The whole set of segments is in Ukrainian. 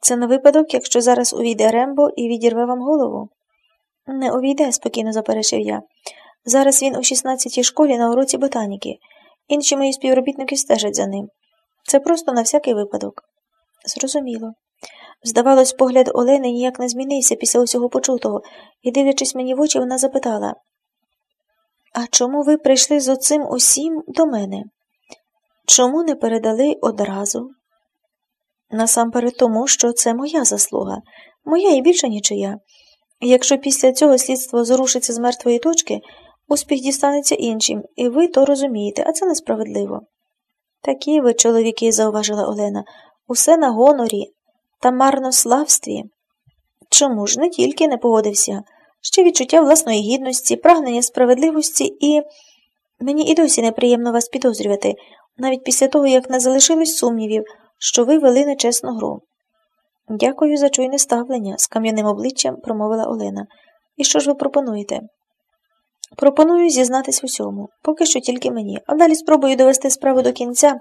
Це на випадок, якщо зараз увійде Рембо і відірве вам голову? Не увійде, спокійно заперечив я. Зараз він у 16-й школі на уроці ботаніки. Інші мої співробітники стежать за ним. Це просто на всякий випадок. Зрозуміло. Здавалось, погляд Олени ніяк не змінився після усього почутого, і, дивлячись мені в очі, вона запитала: «А чому ви прийшли з оцим усім до мене? Чому не передали одразу?» «Насамперед тому, що це моя заслуга, моя і більше нічия. Якщо після цього слідство зрушиться з мертвої точки, успіх дістанеться іншим, і ви то розумієте, а це несправедливо». «Такі ви, чоловіки», – зауважила Олена, – «усе на гонорі та марнославстві». «Чому ж не тільки не погодився? Ще відчуття власної гідності, прагнення справедливості і… Мені і досі неприємно вас підозрювати, навіть після того, як не залишилось сумнівів, що ви вели нечесну гру». «Дякую за чуйне ставлення», – з кам'яним обличчям промовила Олена. «І що ж ви пропонуєте?» «Пропоную зізнатись в усьому, поки що тільки мені, а далі спробую довести справу до кінця,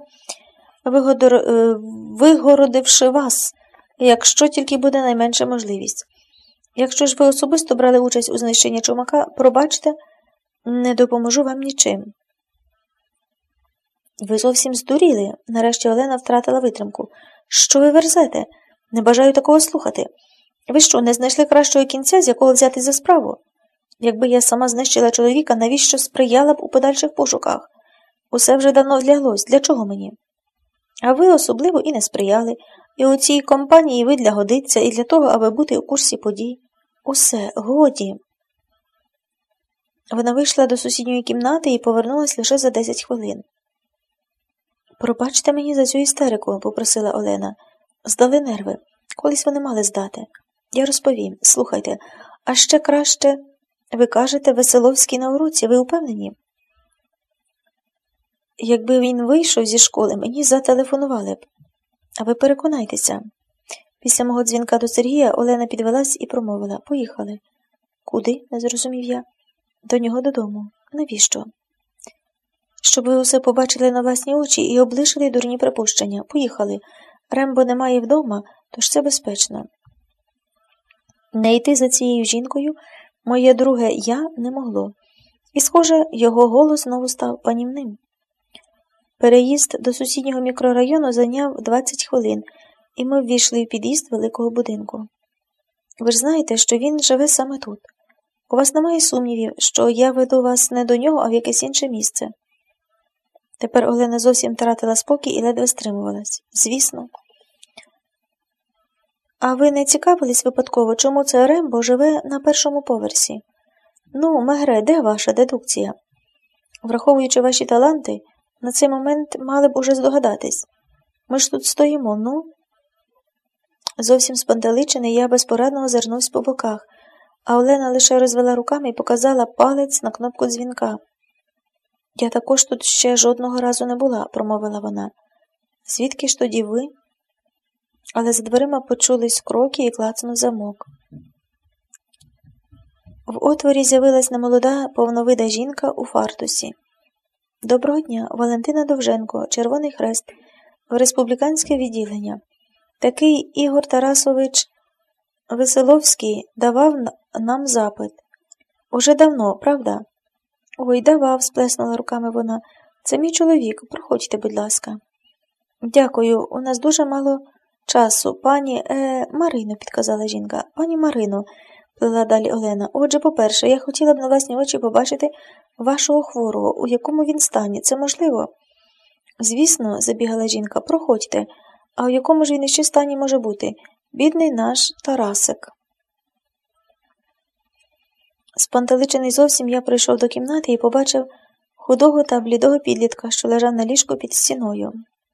вигородивши вас, якщо тільки буде найменша можливість. Якщо ж ви особисто брали участь у знищенні Чумака, пробачте, не допоможу вам нічим». «Ви зовсім здуріли», – нарешті Олена втратила витримку. «Що ви верзете? Не бажаю такого слухати. Ви що, не знайшли кращого кінця, з якого взятись за справу? Якби я сама знищила чоловіка, навіщо сприяла б у подальших пошуках? Усе вже давно вляглось, для чого мені? А ви особливо і не сприяли, і у цій компанії ви для годиться, і для того, аби бути у курсі подій. Усе, годі». Вона вийшла до сусідньої кімнати і повернулась лише за 10 хвилин. «Пробачте мені за цю істерику», – попросила Олена. «Здали нерви. Колись вони мали здати. Я розповім. Слухайте, а ще краще, ви кажете, Веселовський на уроці, ви упевнені?» «Якби він вийшов зі школи, мені зателефонували б. А ви переконайтеся». Після мого дзвінка до Сергія Олена підвелась і промовила: «Поїхали». «Куди?» – не зрозумів я. «До нього додому». «Навіщо?» «Щоб ви усе побачили на власні очі і облишили дурні припущення. Поїхали. Рембо немає вдома, тож це безпечно». Не йти за цією жінкою моє друге «я» не могло. І, схоже, його голос знову став панівним. Переїзд до сусіднього мікрорайону зайняв 20 хвилин, і ми ввійшли в під'їзд великого будинку. Ви ж знаєте, що він живе саме тут. У вас немає сумнівів, що я веду вас не до нього, а в якесь інше місце. Тепер Олена зовсім втратила спокій і ледве стримувалась. Звісно. А ви не цікавились випадково, чому це Рембо живе на першому поверсі? Ну, Мегре, де ваша дедукція? Враховуючи ваші таланти, на цей момент мали б уже здогадатись. Ми ж тут стоїмо, ну? Зовсім спантеличений, я безпорадно озирнувся по боках, а Олена лише розвела руками і показала палець на кнопку дзвінка. «Я також тут ще жодного разу не була», – промовила вона. «Звідки ж тоді ви?» Але за дверима почулись кроки і клацнув замок. В отворі з'явилась немолода, повновида жінка у фартусі. «Доброго дня, Валентина Довженко, Червоний Хрест, в республіканське відділення. Такий Ігор Тарасович Веселовський давав нам запит. Уже давно, правда?» «Ой, давав», – сплеснула руками вона. «Це мій чоловік, проходьте, будь ласка». «Дякую, у нас дуже мало часу. Пані, Марино», – підказала жінка. «Пані Марино», – плела далі Олена. «Отже, по-перше, я хотіла б на власні очі побачити вашого хворого, у якому він стані. Це можливо?» «Звісно», – забігала жінка, – «проходьте. А у якому ж він іще стані може бути? Бідний наш Тарасик». Спантеличений зовсім, я прийшов до кімнати і побачив худого та блідого підлітка, що лежав на ліжку під стіною.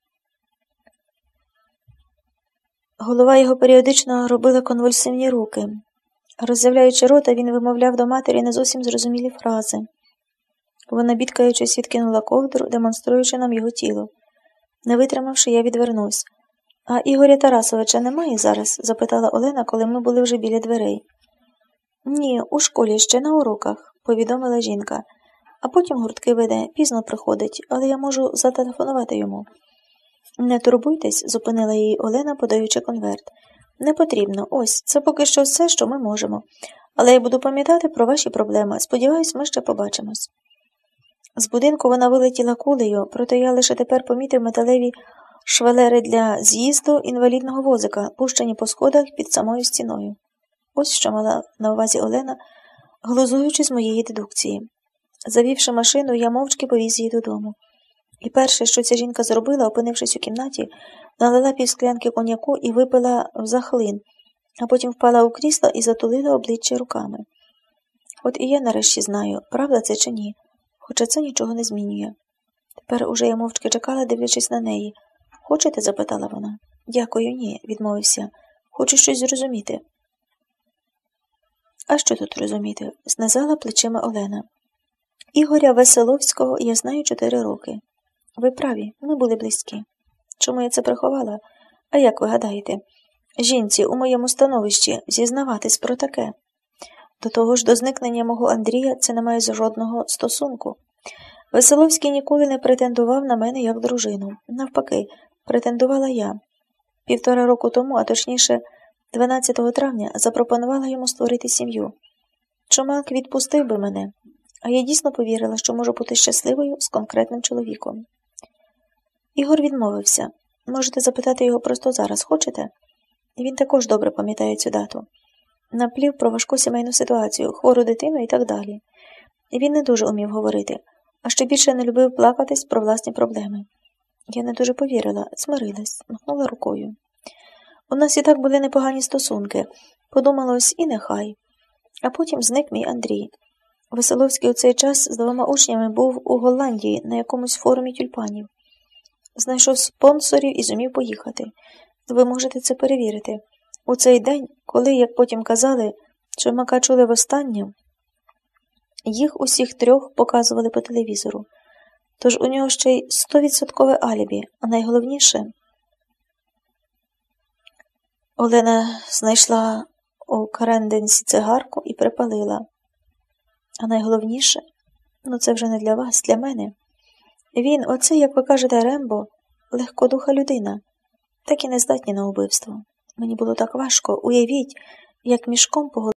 Голова його періодично робила конвульсивні рухи. Роззявляючи рота, він вимовляв до матері не зовсім зрозумілі фрази. Вона, бідкаючись, відкинула ковдру, демонструючи нам його тіло. Не витримавши, я відвернувся. «А Ігоря Тарасовича немає зараз?» – запитала Олена, коли ми були вже біля дверей. «Ні, у школі ще на уроках», – повідомила жінка. «А потім гуртки веде, пізно приходить, але я можу зателефонувати йому». «Не турбуйтесь», – зупинила її Олена, подаючи конверт. Не потрібно. Ось, це поки що все, що ми можемо. Але я буду пам'ятати про ваші проблеми. Сподіваюсь, ми ще побачимось. З будинку вона вилетіла кулею, проте я лише тепер помітив металеві швелери для з'їзду інвалідного возика, пущені по сходах під самою стіною. Ось що мала на увазі Олена, глузуючи з моєї дедукції. Завівши машину, я мовчки повіз її додому. І перше, що ця жінка зробила, опинившись у кімнаті, налила півсклянки коньяку і випила взахлин, а потім впала у крісло і затулила обличчя руками. От і я нарешті знаю, правда це чи ні, хоча це нічого не змінює. Тепер уже я мовчки чекала, дивлячись на неї. «Хочете?» – запитала вона. «Дякую, ні», – відмовився. «Хочу щось зрозуміти». «А що тут розуміти?» – знизала плечима Олена. «Ігоря Веселовського я знаю 4 роки. Ви праві, ми були близькі. Чому я це приховала? А як ви гадаєте? Жінці у моєму становищі зізнаватись про таке? До того ж, до зникнення мого Андрія це не має жодного стосунку. Веселовський ніколи не претендував на мене як дружину. Навпаки, претендувала я. 1,5 року тому, а точніше 12 травня, запропонувала йому створити сім'ю. Чумак відпустив би мене, а я дійсно повірила, що можу бути щасливою з конкретним чоловіком. Ігор відмовився. Можете запитати його просто зараз, хочете? Він також добре пам'ятає цю дату. Наплів про важку сімейну ситуацію, хвору дитину і так далі. І він не дуже умів говорити, а ще більше не любив плакатись про власні проблеми. Я не дуже повірила, змирилась, махнула рукою. У нас і так були непогані стосунки. Подумалось, і нехай. А потім зник мій Андрій. Веселовський у цей час з 2 учнями був у Голландії на якомусь форумі тюльпанів. Знайшов спонсорів і зумів поїхати. Ви можете це перевірити. У цей день, коли, як потім казали, Чумака чули востаннє, їх усіх 3 показували по телевізору. Тож у нього ще й 100% алібі, а найголовніше... Олена знайшла у каренденці цигарку і припалила. А найголовніше, це вже не для вас, для мене. Він, оцей, як ви кажете, Рембо, легкодуха людина, так і не здатні на убивство. Мені було так важко, уявіть, як мішком по голові.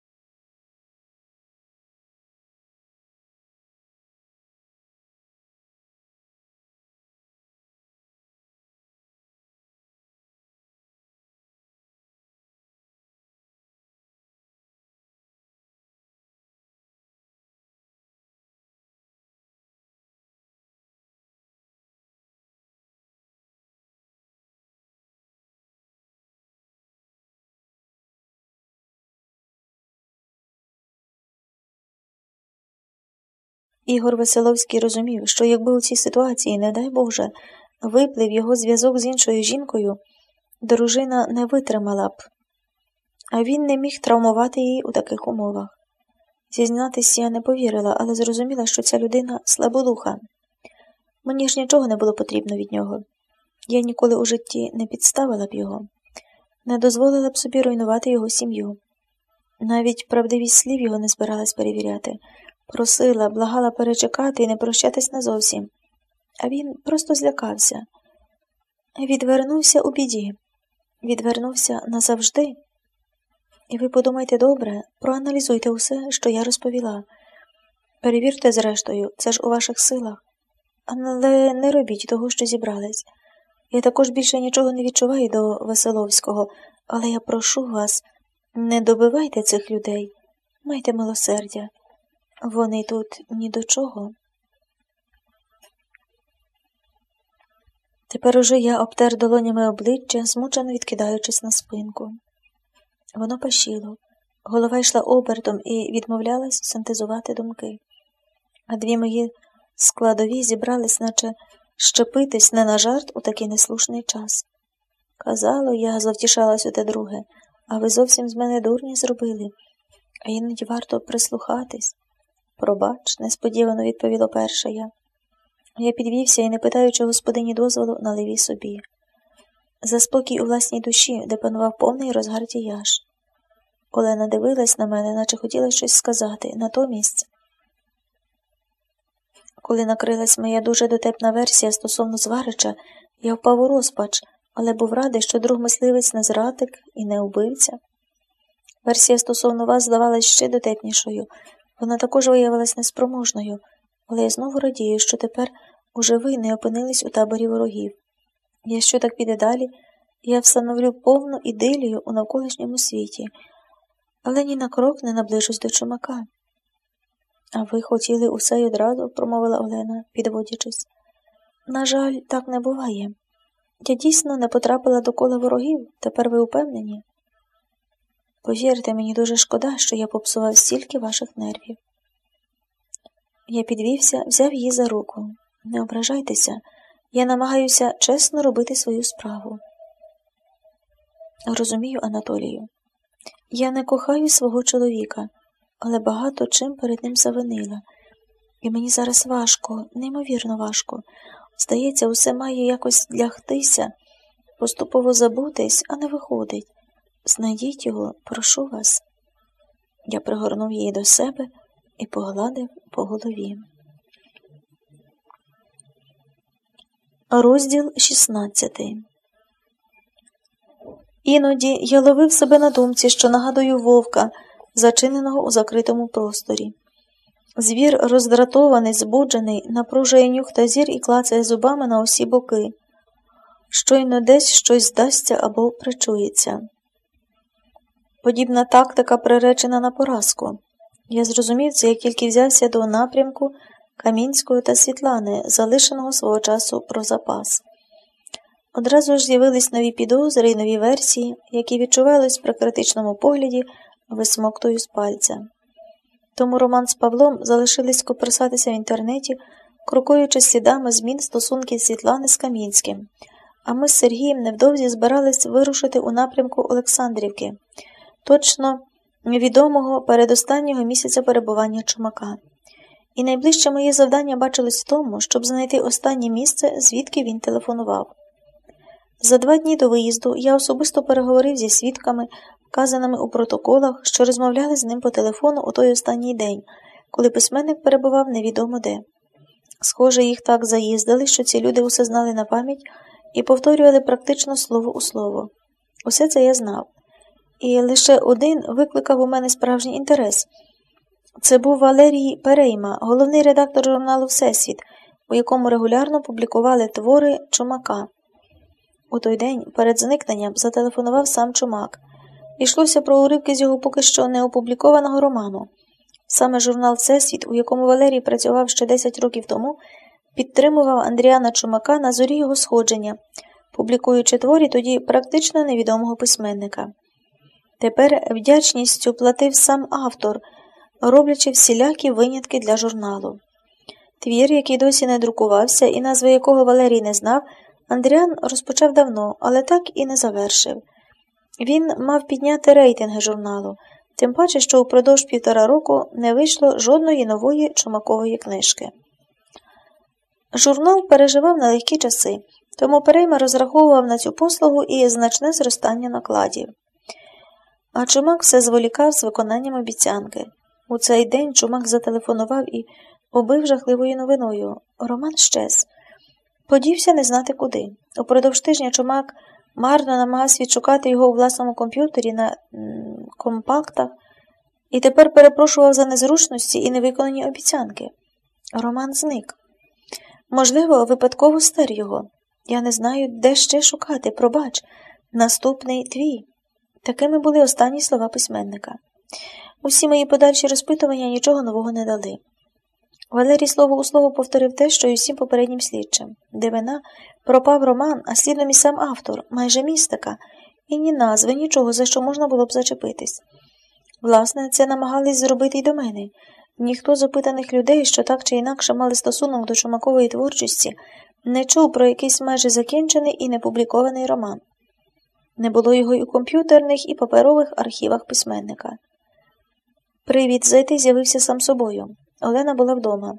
Ігор Веселовський розумів, що якби у цій ситуації, не дай Боже, виплив його зв'язок з іншою жінкою, дружина не витримала б, а він не міг травмувати її у таких умовах. Зізнатись я не повірила, але зрозуміла, що ця людина слабодуха. Мені ж нічого не було потрібно від нього. Я ніколи у житті не підставила б його, не дозволила б собі руйнувати його сім'ю. Навіть правдивість слів його не збиралась перевіряти. Просила, благала перечекати і не прощатись назовсім. А він просто злякався. Відвернувся у біді. Відвернувся назавжди. І ви подумайте добре, проаналізуйте усе, що я розповіла. Перевірте зрештою, це ж у ваших силах. Але не робіть того, що зібрались. Я також більше нічого не відчуваю до Веселовського, але я прошу вас, не добивайте цих людей, майте милосердя. Вони тут ні до чого. Тепер уже я обтер долонями обличчя, змучено відкидаючись на спинку. Воно пашіло, голова йшла обертом і відмовлялась синтезувати думки. А 2 мої складові зібрались, наче щепитись не на жарт у такий неслушний час. Казало, я завтішалась у те друге, а ви зовсім з мене дурні зробили, а іноді варто прислухатись. Пробач, несподівано відповіло перша я. Я підвівся і, не питаючи господині дозволу, налив і собі. За спокій у власній душі, де панував повний розгар тіяж. Олена дивилась на мене, наче хотіла щось сказати. Натомість, коли накрилась моя дуже дотепна версія стосовно Зварича, я впав у розпач, але був радий, що друг мисливець не зрадник і не убивця. Версія стосовно вас здавалась ще дотепнішою. Вона також виявилась неспроможною, але я знову радію, що тепер уже ви не опинились у таборі ворогів. Якщо так піде далі, я встановлю повну ідилію у навколишньому світі, але ні на крок не наближусь до Чумака. А ви хотіли усе й одразу, промовила Олена, підводячись. На жаль, так не буває. Я дійсно не потрапила до кола ворогів, тепер ви упевнені? Повірте, мені дуже шкода, що я попсував стільки ваших нервів. Я підвівся, взяв її за руку. Не ображайтеся, я намагаюся чесно робити свою справу. Розумію, Анатолію. Я не кохаю свого чоловіка, але багато чим перед ним завинила. І мені зараз важко, неймовірно важко. Здається, усе має якось лягтися, поступово забутись, а не виходить. Знайдіть його, прошу вас. Я пригорнув її до себе і погладив по голові. Розділ 16. Іноді я ловив себе на думці, що нагадую вовка, зачиненого у закритому просторі. Звір роздратований, збуджений, напружує нюх та зір і клацає зубами на усі боки. Щойно десь щось здасться або причується. Подібна тактика приречена на поразку. Я зрозумів це, як тільки взявся до напрямку Камінської та Світлани, залишеного свого часу про запас. Одразу ж з'явились нові підозри і нові версії, які відчувались при критичному погляді, висмоктую з пальця. Тому Роман з Павлом залишились коперсатися в інтернеті, крокуючи слідами змін стосунків Світлани з Камінським, а ми з Сергієм невдовзі збирались вирушити у напрямку Олександрівки, точно відомого передостаннього місяця перебування Чумака. І найближче моє завдання бачилось в тому, щоб знайти останнє місце, звідки він телефонував. За 2 дні до виїзду я особисто переговорив зі свідками, вказаними у протоколах, що розмовляли з ним по телефону у той останній день, коли письменник перебував невідомо де. Схоже, їх так заїздили, що ці люди усе знали на пам'ять і повторювали практично слово у слово. Усе це я знав. І лише один викликав у мене справжній інтерес. Це був Валерій Перейма, головний редактор журналу «Всесвіт», у якому регулярно публікували твори Чумака. У той день перед зникненням зателефонував сам Чумак. Йшлося про уривки з його поки що не опублікованого роману. Саме журнал «Всесвіт», у якому Валерій працював ще 10 років тому, підтримував Андріана Чумака на зорі його сходження, публікуючи творі тоді практично невідомого письменника. Тепер вдячністю платив сам автор, роблячи всілякі винятки для журналу. Твір, який досі не друкувався і назви якого Валерій не знав, Андріан розпочав давно, але так і не завершив. Він мав підняти рейтинги журналу, тим паче, що упродовж 1,5 року не вийшло жодної нової Чумакової книжки. Журнал переживав нелегкі часи, тому Перейма розраховував на цю послугу і значне зростання накладів. А Чумак все зволікав з виконанням обіцянки. У цей день Чумак зателефонував і побив жахливою новиною. Роман щез. Подівся не знати куди. Упродовж тижня Чумак марно намагався відшукати його у власному комп'ютері на компактах і тепер перепрошував за незручності і невиконані обіцянки. Роман зник. Можливо, випадково стер його. Я не знаю, де ще шукати, пробач. Наступний твій. Такими були останні слова письменника. Усі мої подальші розпитування нічого нового не дали. Валерій слово у слово повторив те, що й усім попереднім слідчим. Дивина, пропав роман, а слідом і сам автор, майже містика, і ні назви, нічого, за що можна було б зачепитись. Власне, це намагались зробити й до мене. Ніхто з опитаних людей, що так чи інакше мали стосунок до Чумакової творчості, не чув про якийсь майже закінчений і непублікований роман. Не було його і у комп'ютерних, і паперових архівах письменника. Привід зайти з'явився сам собою. Олена була вдома.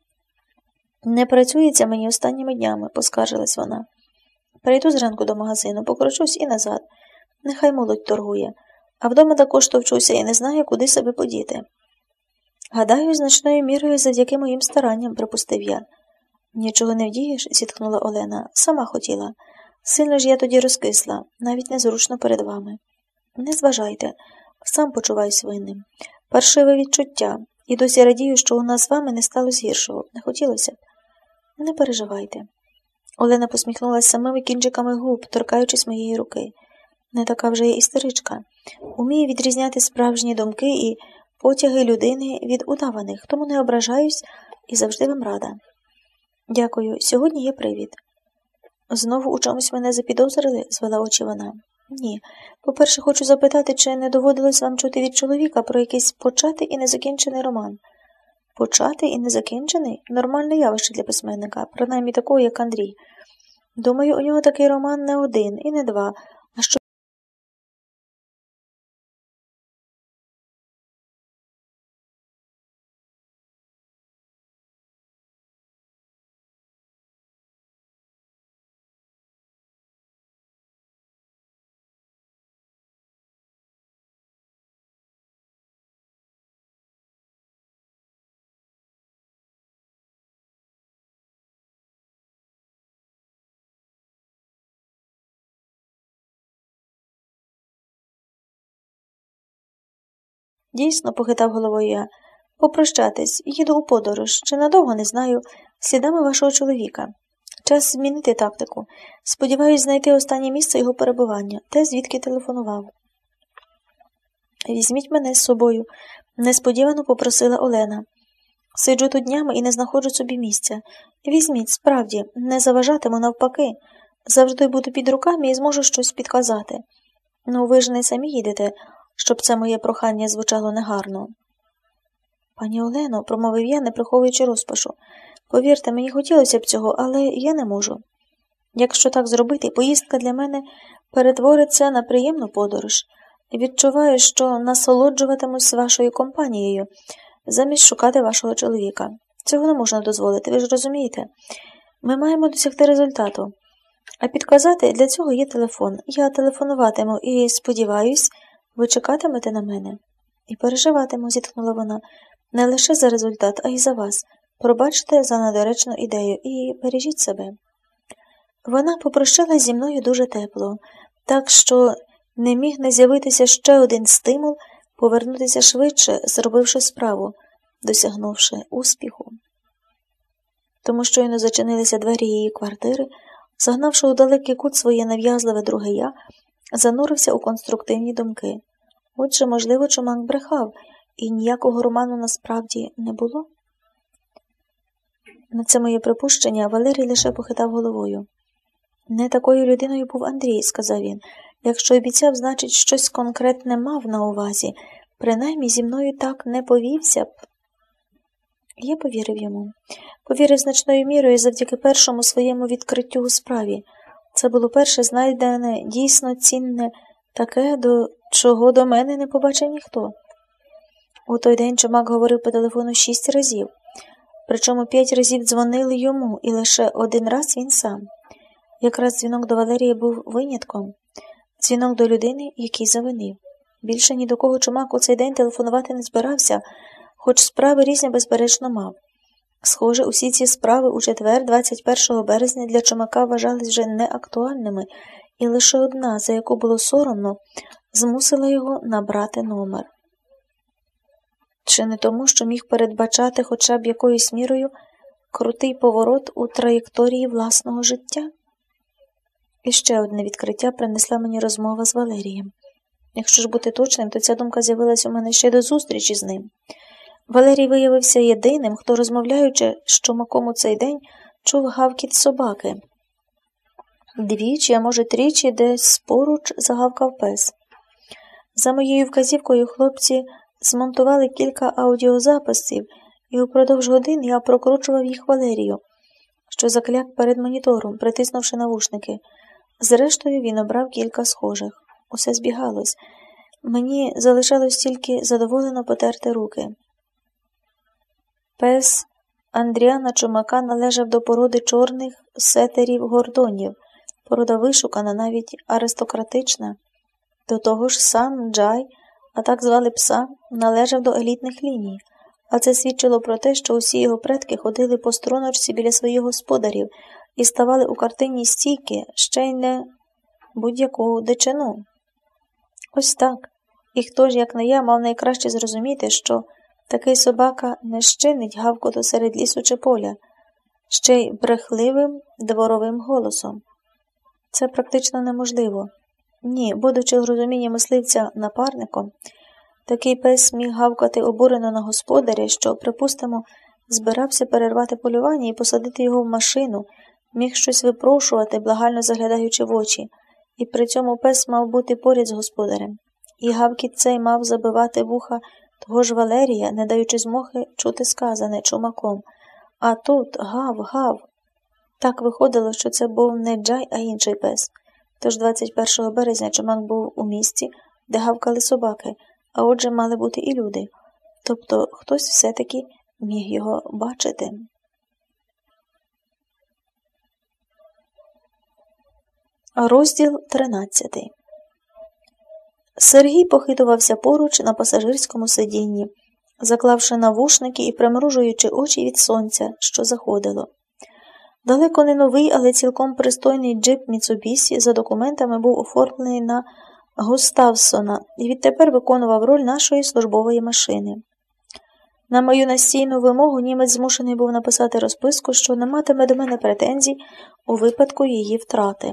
«Не працюється мені останніми днями», – поскаржилась вона. «Прийду зранку до магазину, покручусь і назад. Нехай молодь торгує. А вдома також товчуся і не знаю, куди себе подіти». «Гадаю, значною мірою завдяки моїм старанням», – припустив я. «Нічого не вдієш?» – зітхнула Олена. «Сама хотіла. Сильно ж я тоді розкисла, навіть незручно перед вами. Не зважайте, сам почуваюсь винним. Паршиве відчуття, і досі радію, що у нас з вами не сталося гіршого. Не хотілося б? Не переживайте. Олена посміхнулася самими кінчиками губ, торкаючись моєї руки. Не така вже й істеричка. Уміє відрізняти справжні думки і потяги людини від удаваних, тому не ображаюсь і завжди вам рада. Дякую, сьогодні є привід. Знову у чомусь мене запідозрили? Звела очі вона. Ні. По-перше, хочу запитати, чи не доводилось вам чути від чоловіка про якийсь початий і незакінчений роман? Початий і незакінчений? Нормальне явище для письменника, принаймні такого, як Андрій. Думаю, у нього такий роман не один і не два, а що... Дійсно, похитав головою я. Попрощатись, їду у подорож, чи надовго, не знаю, слідами вашого чоловіка. Час змінити тактику. Сподіваюсь знайти останнє місце його перебування, те, звідки телефонував. Візьміть мене з собою, несподівано попросила Олена. Сиджу тут днями і не знаходжу собі місця. Візьміть, справді, не заважатиму, навпаки. Завжди буду під руками і зможу щось підказати. Ну, ви ж не самі їдете, щоб це моє прохання звучало негарно. Пані Олено, промовив я, не приховуючи розпашу, повірте, мені хотілося б цього, але я не можу. Якщо так зробити, поїздка для мене перетвориться на приємну подорож. Відчуваю, що насолоджуватимусь вашою компанією, замість шукати вашого чоловіка. Цього не можна дозволити, ви ж розумієте? Ми маємо досягти результату. А підказати для цього є телефон. Я телефонуватиму і, сподіваюсь, ви чекатимете на мене? І переживатиму, зітхнула вона, не лише за результат, а й за вас. Пробачте за недоречну ідею і бережіть себе. Вона попрощалась зі мною дуже тепло, так що не міг не з'явитися ще один стимул повернутися швидше, зробивши справу, досягнувши успіху. Тому щойно зачинилися двері її квартири, загнавши у далекий кут своє нав'язливе друге «я», занурився у конструктивні думки. Отже, можливо, Чумак брехав, і ніякого роману насправді не було? На це моє припущення Валерій лише похитав головою. Не такою людиною був Андрій, сказав він. Якщо обіцяв, значить, щось конкретне мав на увазі. Принаймні зі мною так не повівся б. Я повірив йому. Повірив значною мірою завдяки першому своєму відкриттю у справі. Це було перше знайдене, дійсно цінне, таке, до чого до мене не побачив ніхто. У той день Чумак говорив по телефону 6 разів. Причому 5 разів дзвонили йому, і лише один раз він сам. Якраз дзвінок до Валерії був винятком. Дзвінок до людини, який завинив. Більше ні до кого Чумак у цей день телефонувати не збирався, хоч справи різні безперечно мав. Схоже, усі ці справи у четвер, 21 березня, для Чумака вважались вже неактуальними, і лише одна, за яку було соромно, змусила його набрати номер. Чи не тому, що міг передбачати хоча б якоюсь мірою крутий поворот у траєкторії власного життя? І ще одне відкриття принесла мені розмова з Валерієм. Якщо ж бути точним, то ця думка з'явилась у мене ще до зустрічі з ним. Валерій виявився єдиним, хто, розмовляючи з Чумаком у цей день, чув гавкіт собаки. Двічі, а може тричі, десь поруч загавкав пес. За моєю вказівкою хлопці змонтували кілька аудіозаписів, і упродовж годин я прокручував їх Валерію, що закляк перед монітором, притиснувши навушники. Зрештою, він обрав кілька схожих. Усе збігалось. Мені залишалось тільки задоволено потерти руки. Пес Андріана Чумака належав до породи чорних сетерів-гордонів, порода вишукана, навіть аристократична. До того ж сам Джай, а так звали пса, належав до елітних ліній, а це свідчило про те, що усі його предки ходили по струночці біля своїх господарів і ставали у картинній стійки, ще й не будь-яку дичину. Ось так. І хто ж, як не я, мав найкраще зрозуміти, що такий собака не щинить гавкоту серед лісу чи поля, ще й брехливим дворовим голосом. Це практично неможливо. Ні, будучи в розумінні мисливця напарником, такий пес міг гавкати обурено на господаря, що, припустимо, збирався перервати полювання і посадити його в машину, міг щось випрошувати, благально заглядаючи в очі, і при цьому пес мав бути поряд з господарем. І гавкіт цей мав забивати вуха того ж Валерія, не даючи змоги чути сказане чумаком. А тут гав. Так виходило, що це був не Джай, а інший пес. Тож 21 березня чумак був у місті, де гавкали собаки, а отже мали бути і люди. Тобто хтось все-таки міг його бачити. Розділ 13. Сергій похитувався поруч на пасажирському сидінні, заклавши навушники і примружуючи очі від сонця, що заходило. Далеко не новий, але цілком пристойний джип Міцубісі за документами був оформлений на Густавсона і відтепер виконував роль нашої службової машини. На мою настійну вимогу німець змушений був написати розписку, що не матиме до мене претензій у випадку її втрати.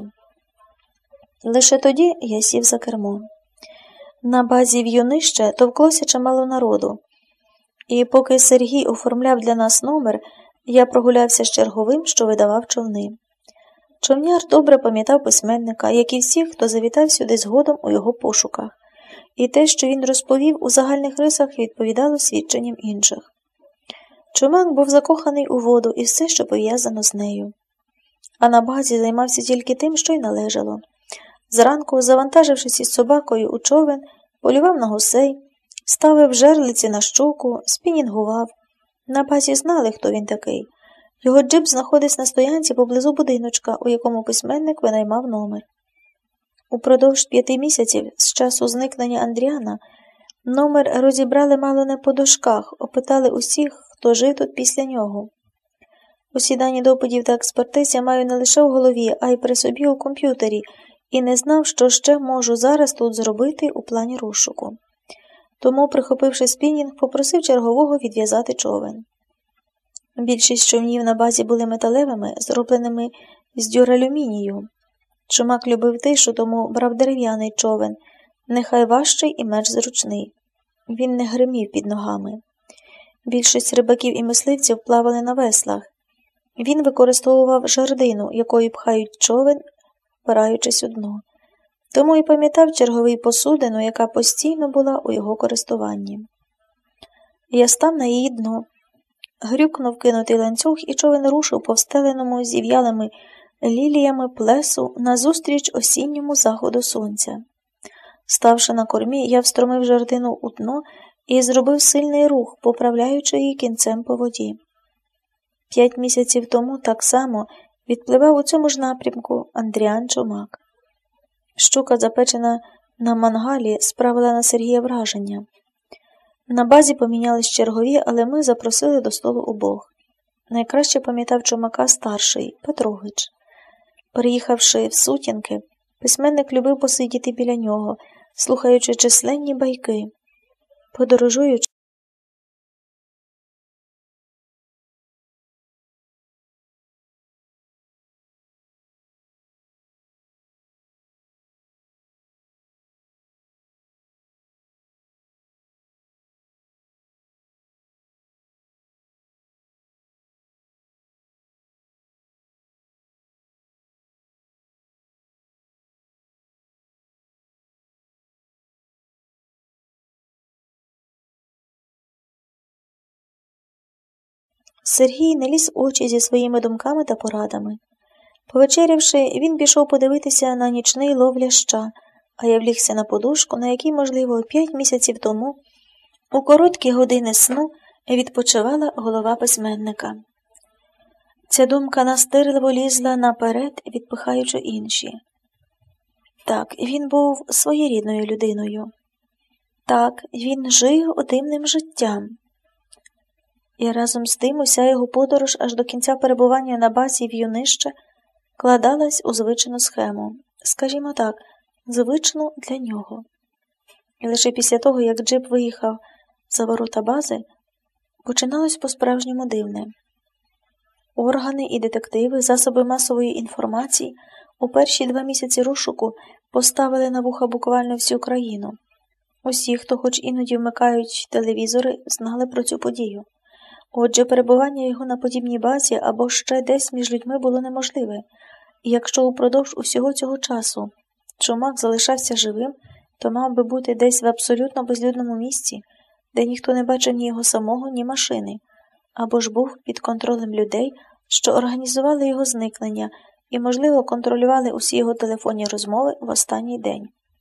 Лише тоді я сів за кермо. На базі В'юнище товклося чимало народу, і поки Сергій оформляв для нас номер, я прогулявся з черговим, що видавав човни. Човняр добре пам'ятав письменника, як і всіх, хто завітав сюди згодом у його пошуках, і те, що він розповів, у загальних рисах відповідало свідченням інших. Чумак був закоханий у воду і все, що пов'язано з нею. А на базі займався тільки тим, що й належало. Зранку, завантажившись із собакою у човен, полював на гусей, ставив жерлиці на щуку, спінінгував. На базі знали, хто він такий. Його джип знаходився на стоянці поблизу будиночка, у якому письменник винаймав номер. Упродовж 5 місяців з часу зникнення Андріана номер розібрали мало не по дошках, опитали усіх, хто жив тут після нього. Усі дані допитів та експертиз я маю не лише в голові, а й при собі у комп'ютері, і не знав, що ще можу зараз тут зробити у плані розшуку. Тому, прихопивши спінінг, попросив чергового відв'язати човен. Більшість човнів на базі були металевими, зробленими з дюралюмінію. Чумак любив тишу, тому брав дерев'яний човен, нехай важчий і менш зручний. Він не гримів під ногами. Більшість рибаків і мисливців плавали на веслах. Він використовував жердину, якою пхають човен, впираючись у дно. Тому і пам'ятав черговий посудину, яка постійно була у його користуванні. Я став на її дно. Грюкнув кинутий ланцюг, і човен рушив по встеленому зів'ялими ліліями плесу назустріч осінньому заходу сонця. Ставши на кормі, я встромив жердину у дно і зробив сильний рух, поправляючи її кінцем по воді. 5 місяців тому так само відпливав у цьому ж напрямку Андріан Чумак. Щука, запечена на мангалі, справила на Сергія враження. На базі помінялись чергові, але ми запросили до столу обох. Найкраще пам'ятав Чумака старший, Петрович. Приїхавши в сутінки, письменник любив посидіти біля нього, слухаючи численні байки. Подорожуючи, Сергій не ліз в очі зі своїми думками та порадами. Повечерявши, він пішов подивитися на нічний лов ляща, а я влігся на подушку, на якій, можливо, 5 місяців тому, у короткі години сну, відпочивала голова письменника. Ця думка настирливо лізла наперед, відпихаючи інші. Так, він був своєрідною людиною. Так, він жив одимним життям. І разом з тим уся його подорож аж до кінця перебування на базі В'юнище вкладалась у звичну схему, скажімо так, звичну для нього. І лише після того, як джип виїхав за ворота бази, починалось по-справжньому дивне. Органи і детективи, засоби масової інформації у перші 2 місяці розшуку поставили на вуха буквально всю країну. Усі, хто хоч іноді вмикають телевізори, знали про цю подію. Отже, перебування його на подібній базі або ще десь між людьми було неможливе. І якщо упродовж усього цього часу Чумак залишався живим, то мав би бути десь в абсолютно безлюдному місці, де ніхто не бачив ні його самого, ні машини, або ж був під контролем людей, що організували його зникнення і, можливо, контролювали усі його телефонні розмови в останній день.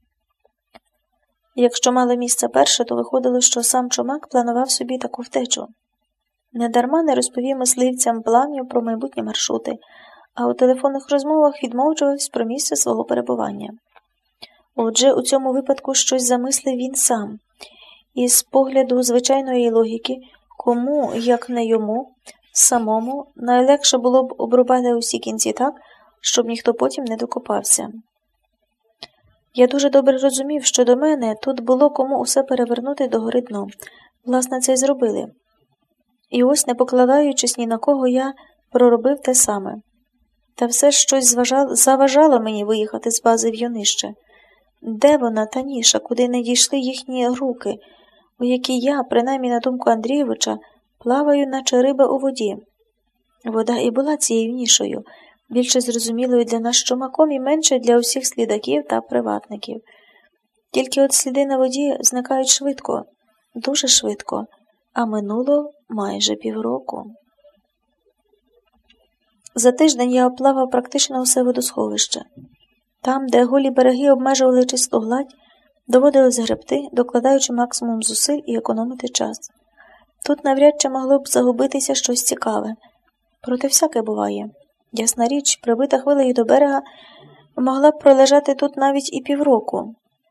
Якщо мало місце перше, то виходило, що сам Чумак планував собі таку втечу. Недарма не розповів мисливцям планів про майбутні маршрути, а у телефонних розмовах відмовчувався про місце свого перебування. Отже, у цьому випадку щось замислив він сам. І з погляду звичайної логіки, кому, як не йому, самому, найлегше було б обрубати усі кінці так, щоб ніхто потім не докопався. Я дуже добре розумів, що до мене тут було кому усе перевернути догори дном. Власне, це й зробили. І ось, не покладаючись ні на кого, я проробив те саме. Та все ж щось заважало мені виїхати з бази в Юнище. Де вона, та ніша, куди не дійшли їхні руки, у якій я, принаймні на думку Андрійовича, плаваю, наче риба у воді. Вода і була цією нішою, більше зрозумілою для нас Чумаком і менше для усіх слідаків та приватників. Тільки от сліди на воді зникають швидко, дуже швидко, а минуло майже півроку. За тиждень я оплавав практично усе водосховище. Там, де голі береги обмежували чисту гладь, доводилось гребти, докладаючи максимум зусиль і економити час. Тут навряд чи могло б загубитися щось цікаве. Проте всяке буває. Ясна річ, прибита хвилею до берега, могла б пролежати тут навіть і півроку.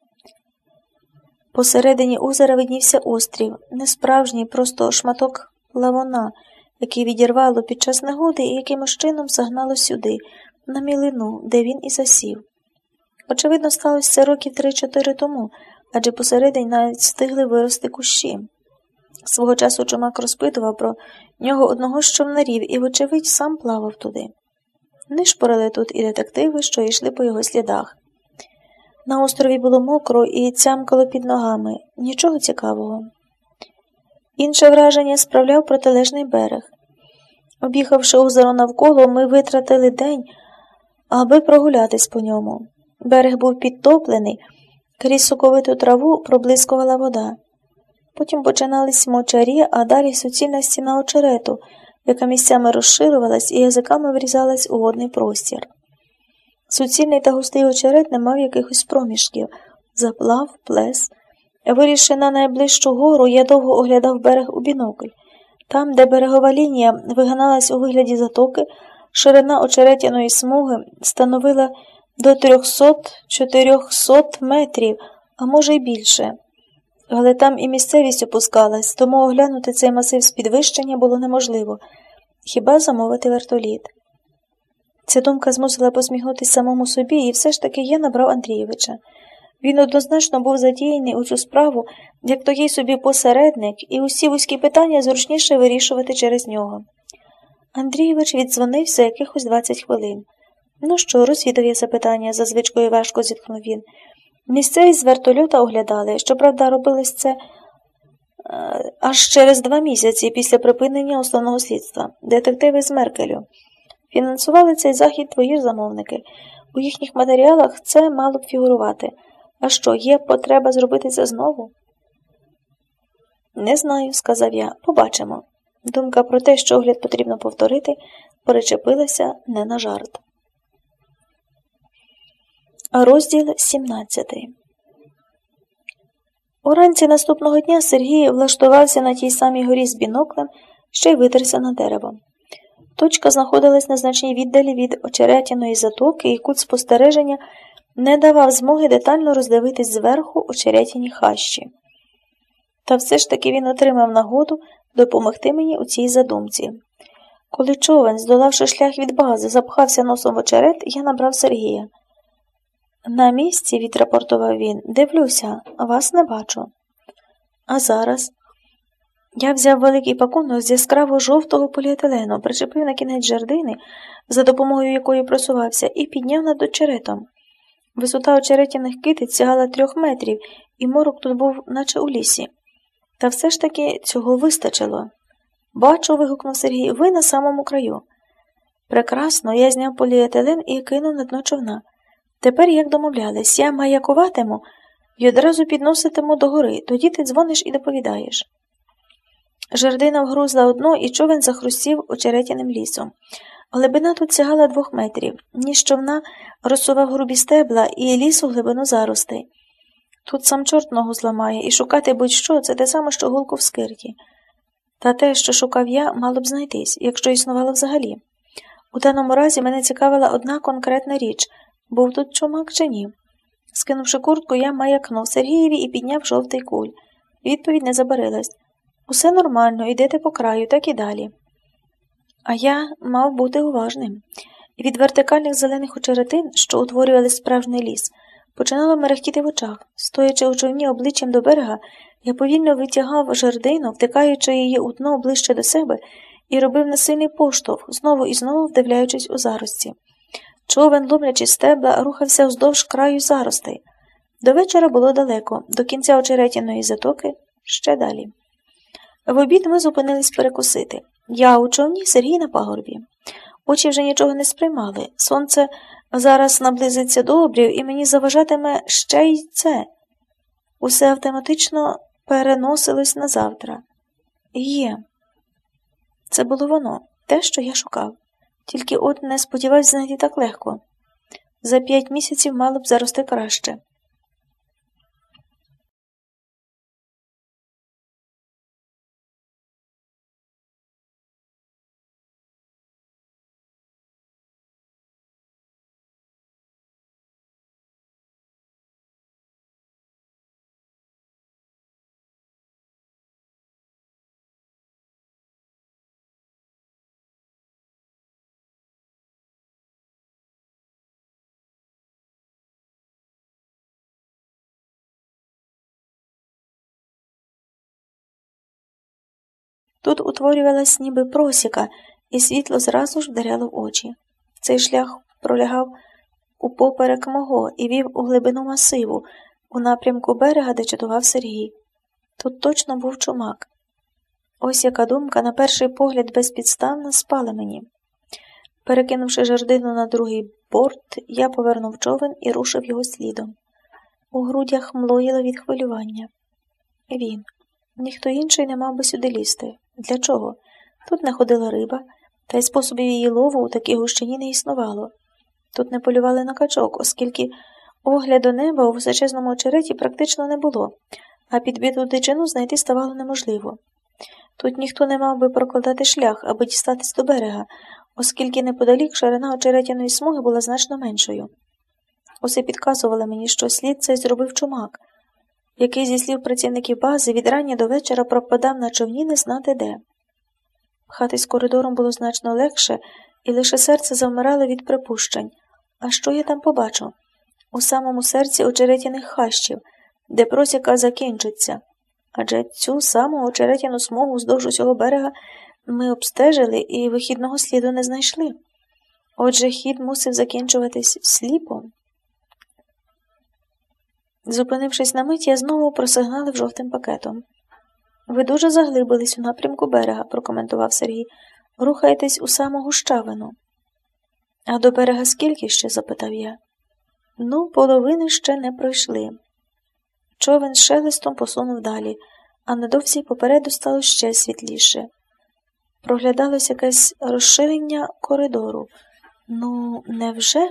Посередині озера виднівся острів, не справжній, просто шматок лавона, який відірвало під час негоди і якимось чином загнало сюди, на мілину, де він і засів. Очевидно, сталося це років 3-4 тому, адже посередині навіть встигли вирости кущі. Свого часу Чумак розпитував про нього одного з човнарів і, вочевидь, сам плавав туди. Нишпорили тут і детективи, що йшли по його слідах. На острові було мокро і цямкало під ногами. Нічого цікавого. Інше враження справляв протилежний берег. Об'їхавши озеро навколо, ми витратили день, аби прогулятись по ньому. Берег був підтоплений, крізь соковиту траву проблискувала вода. Потім починались мочарі, а далі суцільна стіна очерету, яка місцями розширювалась і язиками врізалась у водний простір. Суцільний та густий очерет не мав якихось проміжків, заплав, плес. Вирішивши на найближчу гору, я довго оглядав берег у бінокль. Там, де берегова лінія вигиналась у вигляді затоки, ширина очеретяної смуги становила до 300-400 метрів, а може й більше. Але там і місцевість опускалась, тому оглянути цей масив з підвищення було неможливо, хіба замовити вертоліт. Ця думка змусила посміхнутися самому собі, і все ж таки я набрав Андрійовича. Він однозначно був задіяний у цю справу, як такий собі посередник, і усі вузькі питання зручніше вирішувати через нього. Андрійович віддзвонився якихось 20 хвилин. Ну що, розвідав я запитання, за звичкою важко зітхнув він. Місцевість з вертольота оглядали, щоправда, робилось це аж через 2 місяці після припинення основного слідства. Детективи з Меркелю. Фінансували цей захід твої замовники. У їхніх матеріалах це мало б фігурувати. А що, є потреба зробити це знову? Не знаю, сказав я. Побачимо. Думка про те, що огляд потрібно повторити, перечепилася не на жарт. Розділ 17. Уранці наступного дня Сергій влаштувався на тій самій горі з біноклем, що й витерся на дерево. Точка знаходилась на значній віддалі від очеретяної затоки, і кут спостереження не давав змоги детально роздивитись зверху очеретяні хащі. Та все ж таки він отримав нагоду допомогти мені у цій задумці. Коли човен, здолавши шлях від бази, запхався носом в очерет, я набрав Сергія. На місці, відрапортував він, дивлюся, вас не бачу. А зараз? Я взяв великий пакунок з яскраво жовтого поліетилену, причепив на кінець жердини, за допомогою якої просувався, і підняв над очеретом. Висота очеретяних китиць сягала 3 метрів, і морок тут був, наче у лісі. Та все ж таки цього вистачило. Бачу, вигукнув Сергій, ви на самому краю. Прекрасно, я зняв поліетилен і кинув на дно човна. Тепер, як домовлялись, я маякуватиму і одразу підноситиму догори, тоді ти дзвониш і доповідаєш. Жердина вгрузла одно, і човен захрустів очеретяним лісом. Глибина тут сягала 2 метрів. Ніж човна розсував грубі стебла і ліс у глибину заростей. Тут сам чорт ногу зламає, і шукати будь-що – це те саме, що голку в скирті. Та те, що шукав я, мало б знайтись, якщо існувало взагалі. У даному разі мене цікавила одна конкретна річ – був тут чумак чи ні. Скинувши куртку, я маякнув Сергієві і підняв жовтий куль. Відповідь не забарилась. Усе нормально, йдете по краю, так і далі. А я мав бути уважним. І від вертикальних зелених очеретин, що утворювали справжній ліс, починало мерехтіти в очах. Стоячи у човні обличчям до берега, я повільно витягав жердину, втикаючи її у дно ближче до себе, і робив несильний поштовх, знову і знову вдивляючись у зарості. Човен, ломлячи стебла, рухався вздовж краю заростей. До вечора було далеко, до кінця очеретяної затоки ще далі. В обід ми зупинились перекусити. Я у човні, Сергій на пагорбі. Очі вже нічого не сприймали. Сонце зараз наблизиться до обрію, і мені заважатиме ще й це. Усе автоматично переносилось на завтра. Є. Це було воно, те, що я шукав. Тільки от не сподівався знайти так легко. За 5 місяців мало б зарости краще. Тут утворювалась ніби просіка, і світло зразу ж вдаряло в очі. Цей шлях пролягав упоперек мого і вів у глибину масиву, у напрямку берега, де чатував Сергій. Тут точно був чумак. Ось яка думка, на перший погляд безпідставно, спала мені. Перекинувши жердину на другий борт, я повернув човен і рушив його слідом. У грудях млоїло від хвилювання. Він. Ніхто інший не мав би сюди лізти. Для чого? Тут не ходила риба, та й способів її лову у такій гущині не існувало. Тут не полювали на качок, оскільки огляду неба у височезному очереті практично не було, а підбиту дичину знайти ставало неможливо. Тут ніхто не мав би прокладати шлях, аби дістатись до берега, оскільки неподалік ширина очеретяної смуги була значно меншою. Усе підказувало мені, що слід цей зробив чумак, який, зі слів працівників бази, від рання до вечора пропадав на човні не знати де. Пхатись коридором було значно легше, і лише серце завмирало від припущень. А що я там побачу? У самому серці очеретяних хащів, де просіка закінчиться. Адже цю саму очеретяну смугу вздовж усього берега ми обстежили і вихідного сліду не знайшли. Отже, хід мусив закінчуватись сліпом. Зупинившись на мить, я знову просигналив жовтим пакетом. «Ви дуже заглибились у напрямку берега», – прокоментував Сергій. «Рухаєтесь у саму гущавину». «А до берега скільки ще?» – запитав я. «Ну, половини ще не пройшли». Човен з шелестом посунув далі, а недовзі попереду стало ще світліше. Проглядалось якесь розширення коридору. Ну, невже?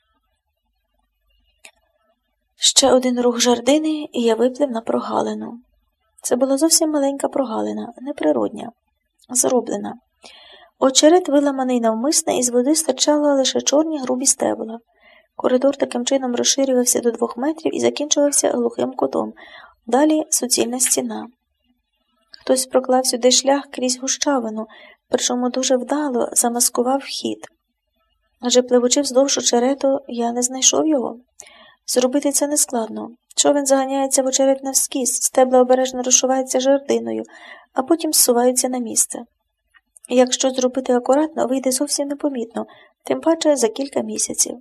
Ще один рух жердини, і я виплив на прогалину. Це була зовсім маленька прогалина, неприродня, зроблена. Очерет виламаний навмисне, і з води стирчали лише чорні грубі стебла. Коридор таким чином розширювався до 2 метрів і закінчувався глухим кутом. Далі суцільна стіна. Хтось проклав сюди шлях крізь гущавину, причому дуже вдало замаскував вхід. Адже пливучи вздовж очерету, я не знайшов його. Зробити це нескладно. Човен заганяється в очерет навскіз, стебла обережно розшиваються жердиною, а потім зсуваються на місце. Якщо зробити акуратно, вийде зовсім непомітно, тим паче за кілька місяців.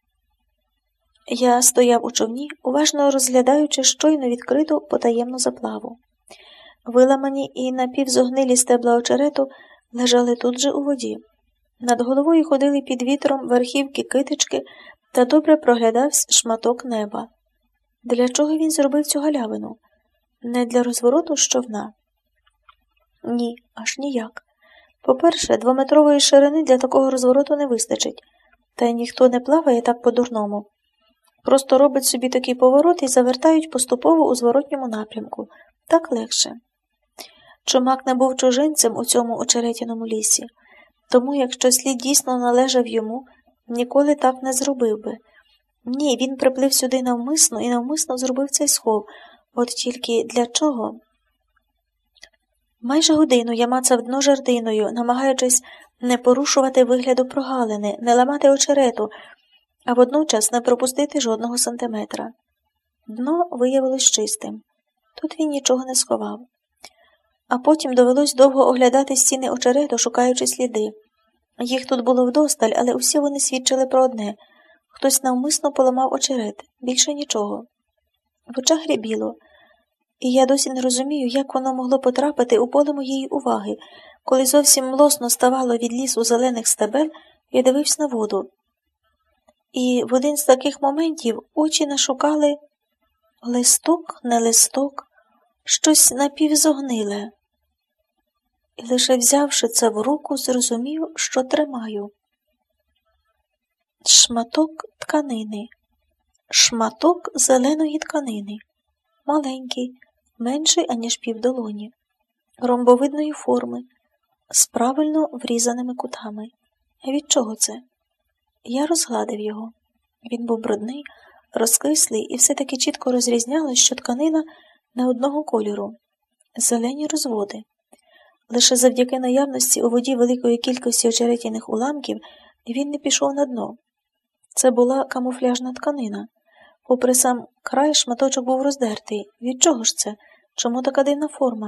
Я стояв у човні, уважно розглядаючи щойно відкриту потаємну заплаву. Виламані і напівзогнилі стебла очерету лежали тут же у воді. Над головою ходили під вітром верхівки китички та добре проглядався шматок неба. Для чого він зробив цю галявину? Не для розвороту з човна? Ні, аж ніяк. По-перше, 2-метрової ширини для такого розвороту не вистачить. Та й ніхто не плаває так по-дурному. Просто робить собі такий поворот і завертають поступово у зворотньому напрямку. Так легше. Чумак не був чужинцем у цьому очеретяному лісі. Тому, якщо слід дійсно належав йому, ніколи так не зробив би. Ні, він приплив сюди навмисно і навмисно зробив цей схов. От тільки для чого? Майже годину я мацав дно жердиною, намагаючись не порушувати вигляду прогалини, не ламати очерету, а водночас не пропустити жодного сантиметра. Дно виявилось чистим. Тут він нічого не сховав. А потім довелось довго оглядати стіни очерету, шукаючи сліди. Їх тут було вдосталь, але усі вони свідчили про одне. Хтось навмисно поламав очерет, більше нічого. В очах рябіло. І я досі не розумію, як воно могло потрапити у поле моєї уваги, коли зовсім млосно ставало від лісу зелених стебель, я дивився на воду. І в один з таких моментів очі нашукали листок, не листок, щось напівзогниле. І лише взявши це в руку, зрозумів, що тримаю. Шматок тканини. Шматок зеленої тканини. Маленький, менший, аніж півдолоні. Ромбовидної форми, з правильно врізаними кутами. Від чого це? Я розгладив його. Він був брудний, розкислий, і все-таки чітко розрізнялось, що тканина не одного кольору. Зелені розводи. Лише завдяки наявності у воді великої кількості очеретяних уламків він не пішов на дно. Це була камуфляжна тканина. Попри сам край, шматочок був роздертий. Від чого ж це? Чому така дивна форма?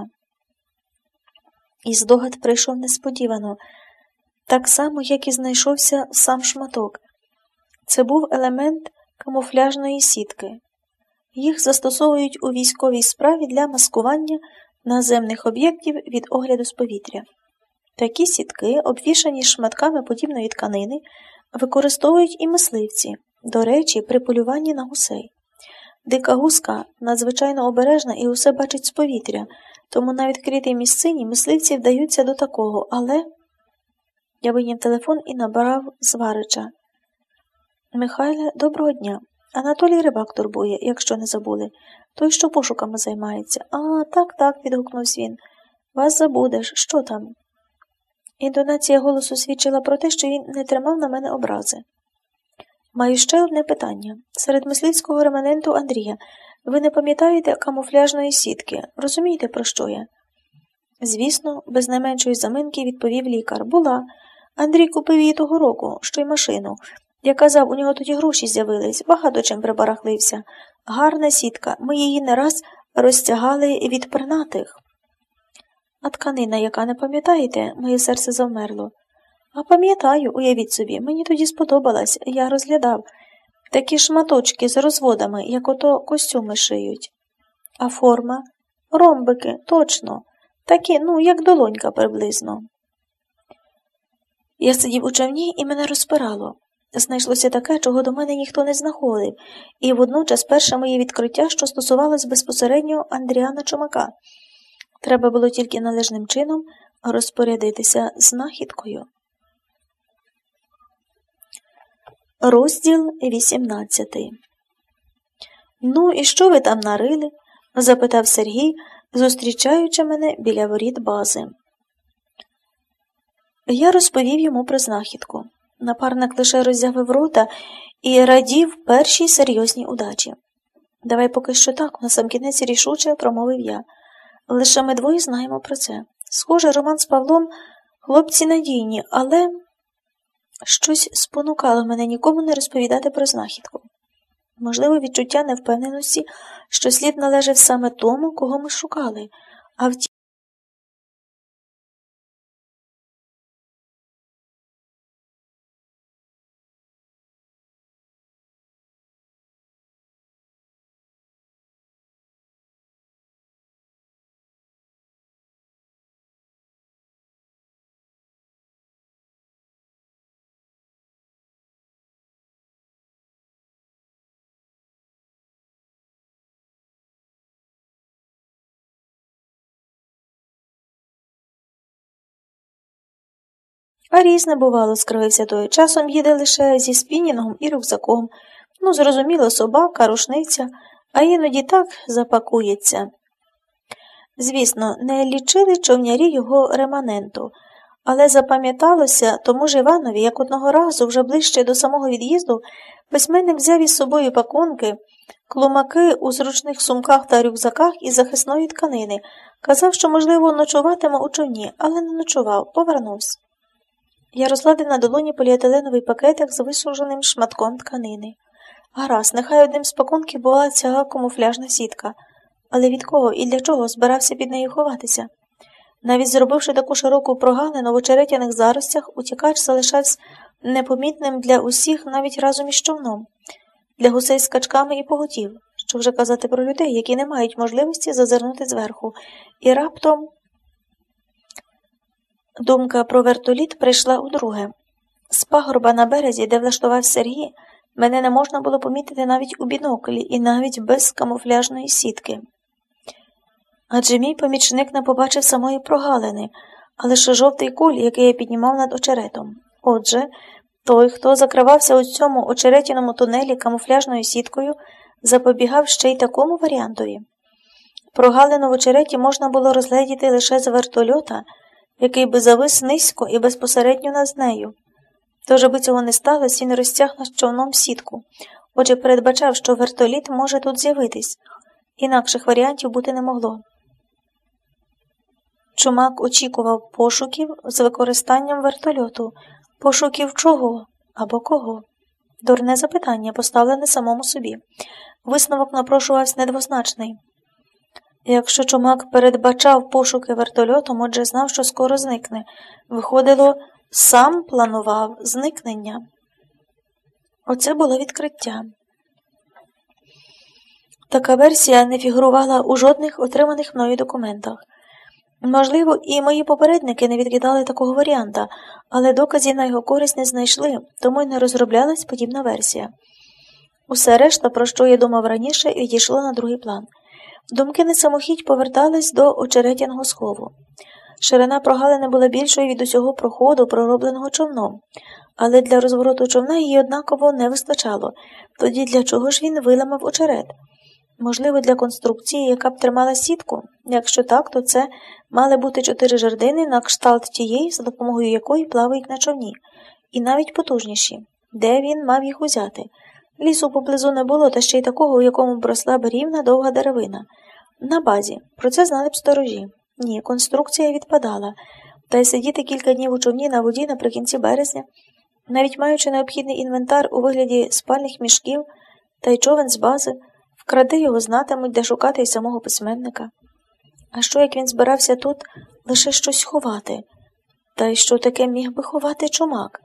І здогад прийшов несподівано. Так само, як і знайшовся сам шматок. Це був елемент камуфляжної сітки. Їх застосовують у військовій справі для маскування наземних об'єктів від огляду з повітря. Такі сітки, обвішані шматками подібної тканини, використовують і мисливці, до речі, при полюванні на гусей. Дика гуска надзвичайно обережна і усе бачить з повітря, тому на відкритій місцині мисливці вдаються до такого, але... Я вийняв телефон і набрав Зварича. Михайле, доброго дня. Анатолій Рибак турбує, якщо не забули. Той, що пошуками займається. А, так, відгукнувся він. Вас забудеш. Що там? Інтонація голосу свідчила про те, що він не тримав на мене образи. Маю ще одне питання. Серед мисливського реманенту Андрія ви не пам'ятаєте камуфляжної сітки? Розумієте, про що я? Звісно, без найменшої заминки відповів лікар. Була. Андрій купив її того року, що й машину. Я казав, у нього тоді гроші з'явились, багато чим прибарахлився. Гарна сітка, ми її не раз розтягали від пернатих. А тканина, яка не пам'ятаєте, моє серце завмерло. А пам'ятаю, уявіть собі, мені тоді сподобалась, я розглядав. Такі шматочки з розводами, як ото костюми шиють. А форма? Ромбики, точно. Такі, як долонька приблизно. Я сидів у човні і мене розпирало. Знайшлося таке, чого до мене ніхто не знаходив, і водночас перше моє відкриття, що стосувалось безпосередньо Андріана Чумака. Треба було тільки належним чином розпорядитися знахідкою. Розділ 18. «Ну, і що ви там нарили?» – запитав Сергій, зустрічаючи мене біля воріт бази. Я розповів йому про знахідку. Напарник лише роззявив рота і радів першій серйозній удачі. «Давай поки що так», – насамкінець рішуче промовив я. «Лише ми двоє знаємо про це. Схоже, Роман з Павлом Хлопці надійні, але щось спонукало мене нікому не розповідати про знахідку. Можливо, відчуття невпевненості, що слід належав саме тому, кого ми шукали, а втім, а різне бувало, скривився той. Часом їде лише зі спінінгом і рюкзаком. Ну, зрозуміло, собака, рушниця, а іноді так запакується. Звісно, не лічили човнярі його реманенту, але запам'яталося тому ж Іванові, як одного разу, вже ближче до самого від'їзду, письменник взяв із собою пакунки, клумаки у зручних сумках та рюкзаках із захисної тканини. Казав, що, можливо, ночуватиме у човні, але не ночував, повернувся. Я розгладив на долоні поліетиленовий пакетик з висушеним шматком тканини. Гаразд, нехай одним з пакунків була ця камуфляжна сітка. Але від кого і для чого збирався під нею ховатися? Навіть зробивши таку широку прогалину в очеретяних заростях, утікач залишався непомітним для усіх навіть разом із човном, для гусей з качками і поготів, що вже казати про людей, які не мають можливості зазирнути зверху. І раптом думка про вертоліт прийшла удруге. З пагорба на березі, де влаштувався Сергій, мене не можна було помітити навіть у біноклі і навіть без камуфляжної сітки. Адже мій помічник не побачив самої прогалини, а лише жовтий куль, який я піднімав над очеретом. Отже, той, хто закривався у цьому очеретяному тунелі камуфляжною сіткою, запобігав ще й такому варіантові. Прогалину в очереті можна було розгледіти лише з вертольота, який би завис низько і безпосередньо над нею. Тож, аби цього не сталося, він розтяг над човном сітку. Отже, передбачав, що вертоліт може тут з'явитись. Інакших варіантів бути не могло. Чумак очікував пошуків з використанням вертольоту. Пошуків чого? Або кого? Дурне запитання, поставлене самому собі. Висновок напрошувався недвозначний. Якщо Чумак передбачав пошуки вертольотом, отже знав, що скоро зникне. Виходило, сам планував зникнення. Оце було відкриття. Така версія не фігурувала у жодних отриманих мною документах. Можливо, і мої попередники не відкидали такого варіанта, але доказів на його користь не знайшли, тому й не розроблялась подібна версія. Усе решта, про що я думав раніше, відійшло на другий план. Думки на самохідь повертались до очеретяного схову. Ширина прогалини була більшою від усього проходу, проробленого човном, але для розвороту човна її однаково не вистачало. Тоді для чого ж він виламав очерет? Можливо, для конструкції, яка б тримала сітку? Якщо так, то це мали бути 4 жердини на кшталт тієї, за допомогою якої плавають на човні, і навіть потужніші. Де він мав їх узяти? Лісу поблизу не було, та ще й такого, у якому б росла б рівна довга деревина. На базі. Про це знали б сторожі. Ні, конструкція відпадала. Та й сидіти кілька днів у човні на воді наприкінці березня, навіть маючи необхідний інвентар у вигляді спальних мішків та й човен з бази, вкради його знатимуть, де шукати й самого письменника. А що, як він збирався тут лише щось ховати? Та й що таке міг би ховати Чумак?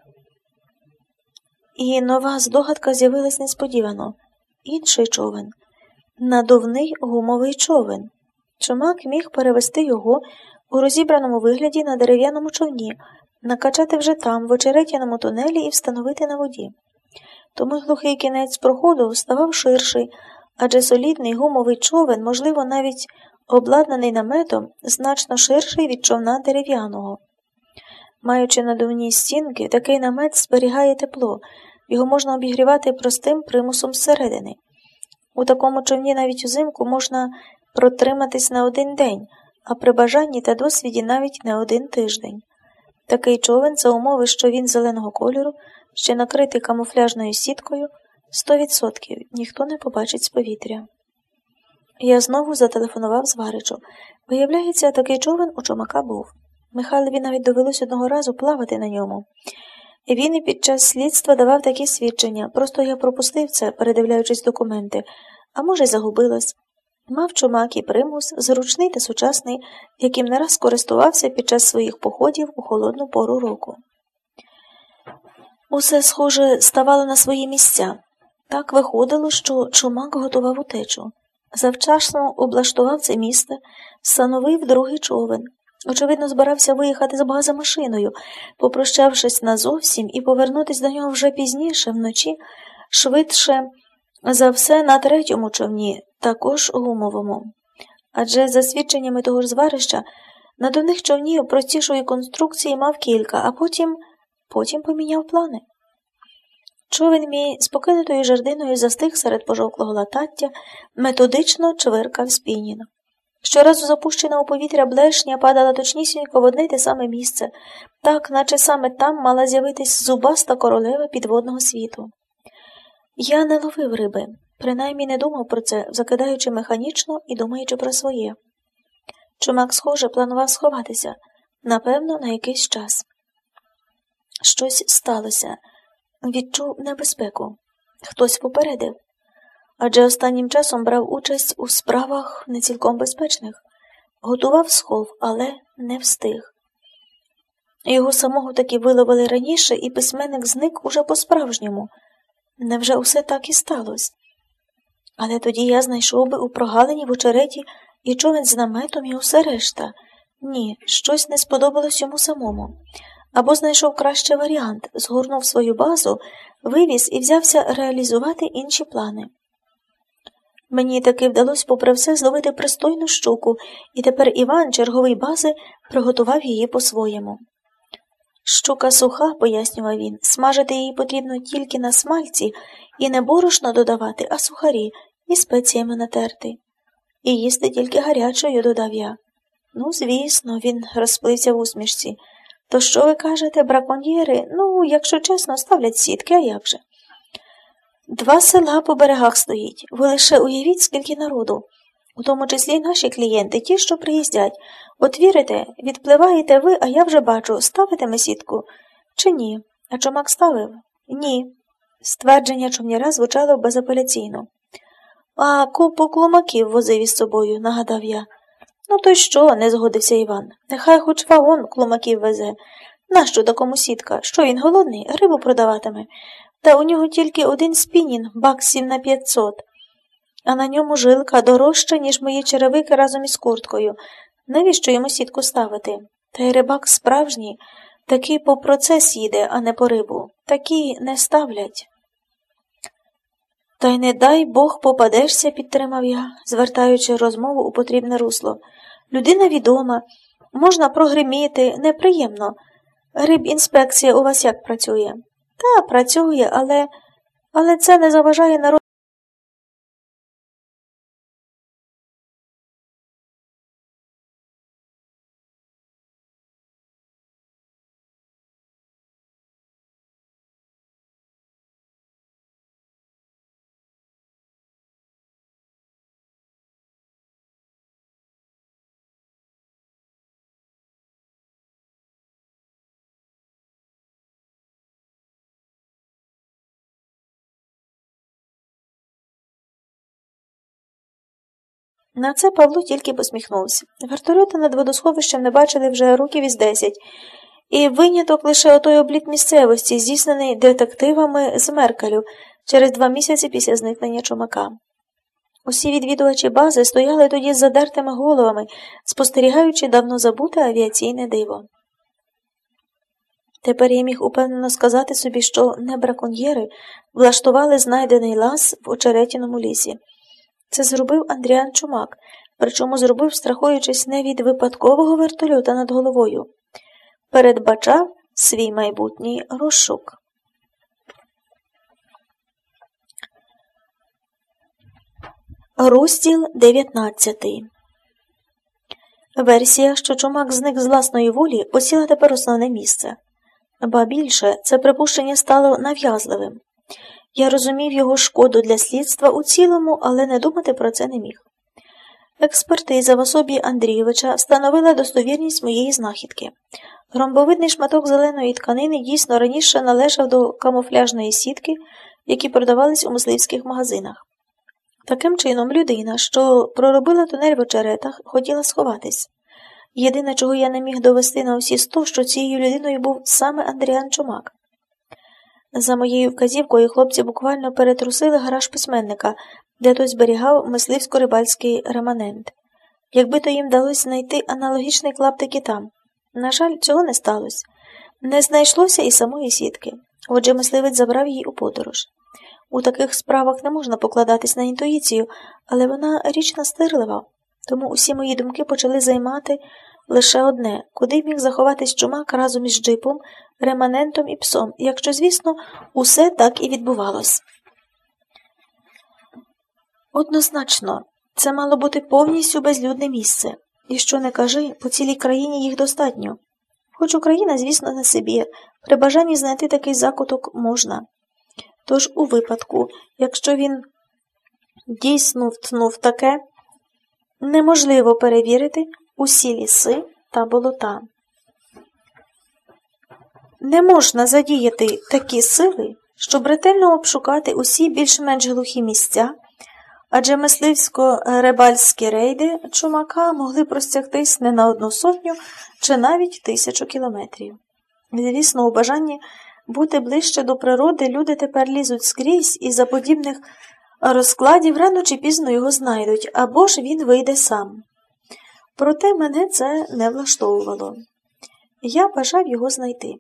І нова здогадка з'явилась несподівано. Інший човен. Надувний гумовий човен. Чумак міг перевести його у розібраному вигляді на дерев'яному човні, накачати вже там, в очеретяному тунелі і встановити на воді. Тому глухий кінець проходу ставав ширший, адже солідний гумовий човен, можливо, навіть обладнаний наметом, значно ширший від човна дерев'яного. Маючи надувні стінки, такий намет зберігає тепло, його можна обігрівати простим примусом зсередини. У такому човні навіть узимку можна протриматись на 1 день, а при бажанні та досвіді навіть не 1 тиждень. Такий човен, за умови, що він зеленого кольору, ще накритий камуфляжною сіткою, 100% ніхто не побачить з повітря. Я знову зателефонував Зваричу. Виявляється, такий човен у Чумака був. Михайлові навіть довелось одного разу плавати на ньому. Він і під час слідства давав такі свідчення, просто я пропустив це, передивляючись документи, а може й загубилась. Мав Чумак і примус, зручний та сучасний, яким не раз користувався під час своїх походів у холодну пору року. Усе, схоже, ставало на свої місця. Так виходило, що Чумак готував утечу. Завчасно облаштував це місце, встановив другий човен. Очевидно, збирався виїхати з бази машиною, попрощавшись назовсім і повернутись до нього вже пізніше, вночі, швидше за все на третьому човні, також гумовому. Адже за свідченнями того ж зварища, надувних човнів простішої конструкції мав кілька, а потім поміняв плани. Човен мій з покинутою жердиною застиг серед пожовклого латаття, методично чвиркав спінінг. Щоразу запущена у повітря блешня падала точнісінько в одне й те саме місце, так, наче саме там мала з'явитись зубаста королева підводного світу. Я не ловив риби, принаймні не думав про це, закидаючи механічно і думаючи про своє. Чумак, схоже, планував сховатися, напевно, на якийсь час. Щось сталося. Відчув небезпеку. Хтось попередив. Адже останнім часом брав участь у справах не цілком безпечних. Готував схов, але не встиг. Його самого таки виловили раніше, і письменник зник уже по-справжньому. Невже усе так і сталося? Але тоді я знайшов би у прогалині в очереті і човен з наметом, і усе решта. Ні, щось не сподобалось йому самому. Або знайшов кращий варіант, згорнув свою базу, вивіз і взявся реалізувати інші плани. Мені таки вдалося попри все зловити пристойну щуку, і тепер Іван, черговий бази, приготував її по-своєму. Щука суха, пояснював він, смажити її потрібно тільки на смальці і не борошно додавати, а сухарі і спеціями натерти. І їсти тільки гарячою, додав я. Ну, звісно, він розплився в усмішці. То що ви кажете, браконьєри? Ну, якщо чесно, ставлять сітки, а як же? 2 села по берегах стоїть. Ви лише уявіть, скільки народу. У тому числі й наші клієнти, ті, що приїздять. От вірите, відпливаєте ви, а я вже бачу, ставите ми сітку? Чи ні? А Чумак ставив? Ні. Ствердження човняра звучало безапеляційно. А купу клумаків возив із собою, нагадав я. Ну то й що, не згодився Іван. Нехай хоч вагон клумаків везе. Нащо такому сітка? Що він голодний? Рибу продаватиме. Та у нього тільки один спінінг, баксів на 500. А на ньому жилка дорожча, ніж мої черевики разом із курткою. Навіщо йому сітку ставити? Та й рибак справжній, такий по процес їде, а не по рибу. Такі не ставлять. Та й не дай Бог попадешся, підтримав я, звертаючи розмову у потрібне русло. Людина відома, можна прогриміти, неприємно. Рибінспекція у вас як працює? Та, працює, але це не заважає народу. На це Павло тільки посміхнувся. Вертольота над водосховищем не бачили вже років із 10, і виняток лише отой обліт місцевості, здійснений детективами з Меркелю через 2 місяці після зникнення Чумака. Усі відвідувачі бази стояли тоді з задертими головами, спостерігаючи давно забуте авіаційне диво. Тепер я міг упевнено сказати собі, що не браконьєри влаштували знайдений лаз в Очеретіному лісі. Це зробив Андріан Чумак, причому зробив, страхуючись не від випадкового вертольота над головою. Передбачав свій майбутній розшук. Розділ 19. Версія, що Чумак зник з власної волі, посіла тепер основне місце. Ба більше, це припущення стало нав'язливим. Я розумів його шкоду для слідства у цілому, але не думати про це не міг. Експертиза в особі Андрійовича встановила достовірність моєї знахідки. Ромбовидний шматок зеленої тканини дійсно раніше належав до камуфляжної сітки, які продавались у мисливських магазинах. Таким чином, людина, що проробила тунель в очеретах, хотіла сховатись. Єдине, чого я не міг довести на усі 100, що цією людиною був саме Андріан Чумак. За моєю вказівкою хлопці буквально перетрусили гараж письменника, де той зберігав мисливсько-рибальський реманент. Якби то їм вдалося знайти аналогічний клаптик і там. На жаль, цього не сталося. Не знайшлося і самої сітки. Отже, мисливець забрав її у подорож. У таких справах не можна покладатись на інтуїцію, але вона річ настирлива. Тому усі мої думки почали займати лише одне – куди міг заховатись Чумак разом із джипом, реманентом і псом, якщо, звісно, усе так і відбувалось. Однозначно, це мало бути повністю безлюдне місце. І що не кажи, по цілій країні їх достатньо. Хоч Україна, звісно, не Сибір, при бажанні знайти такий закуток можна. Тож у випадку, якщо він дійсно втнув таке, неможливо перевірити усі ліси та болота. Не можна задіяти такі сили, щоб ретельно обшукати усі більш-менш глухі місця, адже мисливсько-рибальські рейди Чумака могли простягтись не на 100 чи навіть 1000 кілометрів. Звісно, у бажанні бути ближче до природи люди тепер лізуть скрізь і за подібних розкладів рано чи пізно його знайдуть, або ж він вийде сам. Проте мене це не влаштовувало. Я бажав його знайти.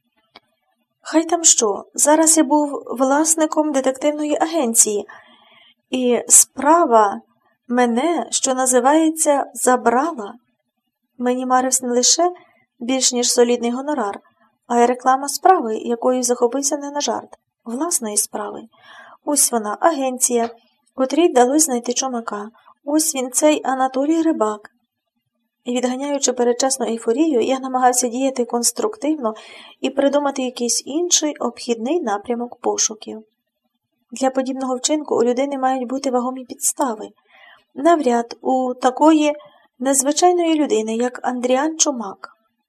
Хай там що, зараз я був власником детективної агенції, і справа мене, що називається, забрала. Мені марився не лише більш ніж солідний гонорар, а й реклама справи, якою захопився не на жарт, власної справи. Ось вона, агенція, котрій вдалося знайти Чумака. Ось він, цей Анатолій Рибак. І відганяючи передчасну ейфорію, я намагався діяти конструктивно і придумати якийсь інший обхідний напрямок пошуків. Для подібного вчинку у людини мають бути вагомі підстави. Навряд у такої незвичайної людини, як Андріан Чумак.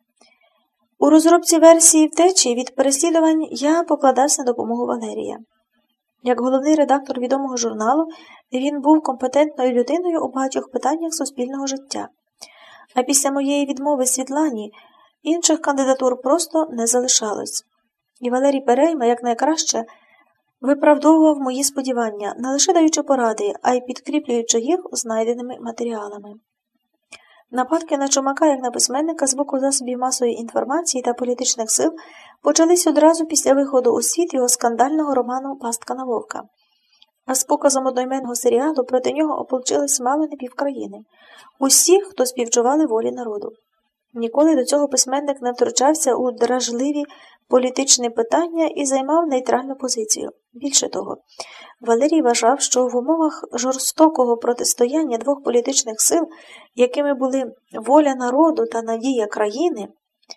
У розробці версії втечі від переслідувань я покладався на допомогу Валерія. Як головний редактор відомого журналу, він був компетентною людиною у багатьох питаннях суспільного життя. А після моєї відмови Світлані інших кандидатур просто не залишалось. І Валерій Перейма якнайкраще виправдовував мої сподівання, не лише даючи поради, а й підкріплюючи їх знайденими матеріалами. Нападки на Чумака, як на письменника, з боку засобів масової інформації та політичних сил почались одразу після виходу у світ його скандального роману «Пастка на вовка». А з показом одноіменного серіалу проти нього ополчилось мало не півкраїни. Усі, хто співчували волі народу. Ніколи до цього письменник не втручався у дражливі політичні питання і займав нейтральну позицію. Більше того, Валерій вважав, що в умовах жорстокого протистояння двох політичних сил, якими були воля народу та надія країни,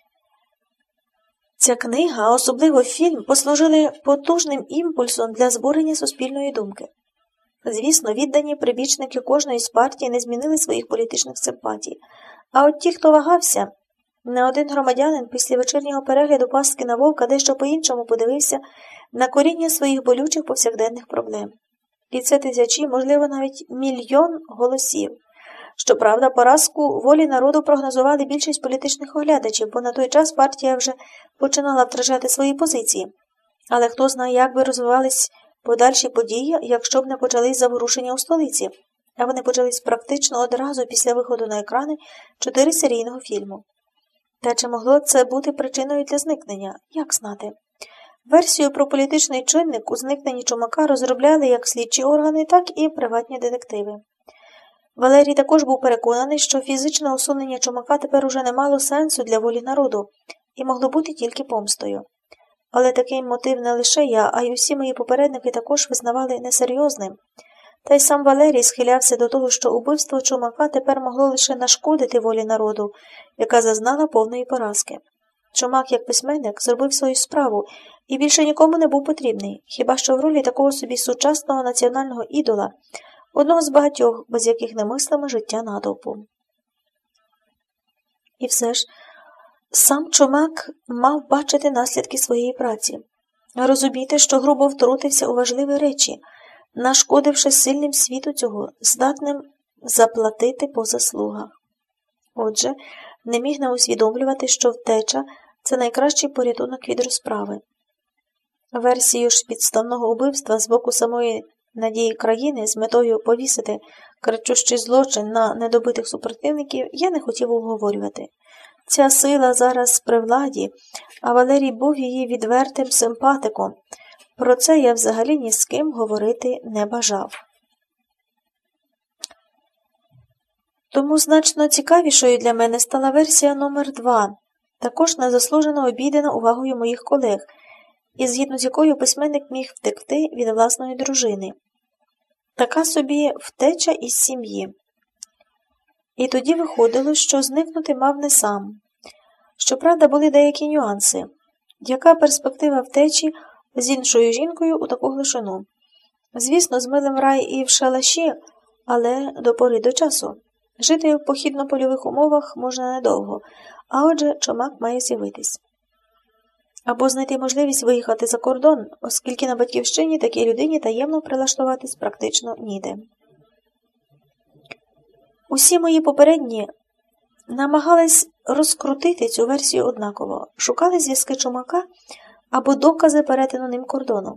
ця книга, а особливо фільм, послужили потужним імпульсом для збурення суспільної думки. Звісно, віддані прибічники кожної з партій не змінили своїх політичних симпатій. А от ті, хто вагався, не один громадянин після вечірнього перегляду «Пастки на вовка» дещо по-іншому подивився на коріння своїх болючих повсякденних проблем. І це тисячі, можливо, навіть мільйон голосів. Щоправда, поразку волі народу прогнозували більшість політичних оглядачів, бо на той час партія вже починала втрачати свої позиції. Але хто знає, як би розвивались подальші події, якщо б не почались заворушення у столиці, а вони почались практично одразу після виходу на екрани 4-серійного фільму. Та чи могло це бути причиною для зникнення? Як знати? Версію про політичний чинник у зникненні Чумака розробляли як слідчі органи, так і приватні детективи. Валерій також був переконаний, що фізичне усунення Чумака тепер уже не мало сенсу для волі народу і могло бути тільки помстою. Але такий мотив не лише я, а й усі мої попередники також визнавали несерйозним. Та й сам Валерій схилявся до того, що убивство Чумака тепер могло лише нашкодити волі народу, яка зазнала повної поразки. Чумак, як письменник, зробив свою справу і більше нікому не був потрібний, хіба що в ролі такого собі сучасного національного ідола, одного з багатьох, без яких не мислимо життя натовпу. І все ж, сам Чумак мав бачити наслідки своєї праці, розуміти, що грубо втрутився у важливі речі, нашкодивши сильним світу цього, здатним заплатити по заслугах. Отже, не міг не усвідомлювати, що втеча – це найкращий порятунок від розправи. Версію ж підставного убивства з боку самої Надії країни з метою повісити кричущий злочин на недобитих супротивників я не хотів обговорювати. Ця сила зараз при владі, а Валерій був її відвертим симпатиком. Про це я взагалі ні з ким говорити не бажав. Тому значно цікавішою для мене стала версія номер 2, також незаслужено обійдена увагою моїх колег, і згідно з якою письменник міг втекти від власної дружини. Така собі втеча із сім'ї. І тоді виходило, що зникнути мав не сам. Щоправда, були деякі нюанси. Яка перспектива втечі з іншою жінкою у таку глушину? Звісно, з милим рай і в шалаші, але до пори до часу. Жити в похідно-польових умовах можна недовго, а отже, Чумак має з'явитись. Або знайти можливість виїхати за кордон, оскільки на батьківщині такій людині таємно прилаштуватись практично ніде. Усі мої попередні намагались розкрутити цю версію однаково, шукали зв'язки Чумака або докази перетину ним кордону.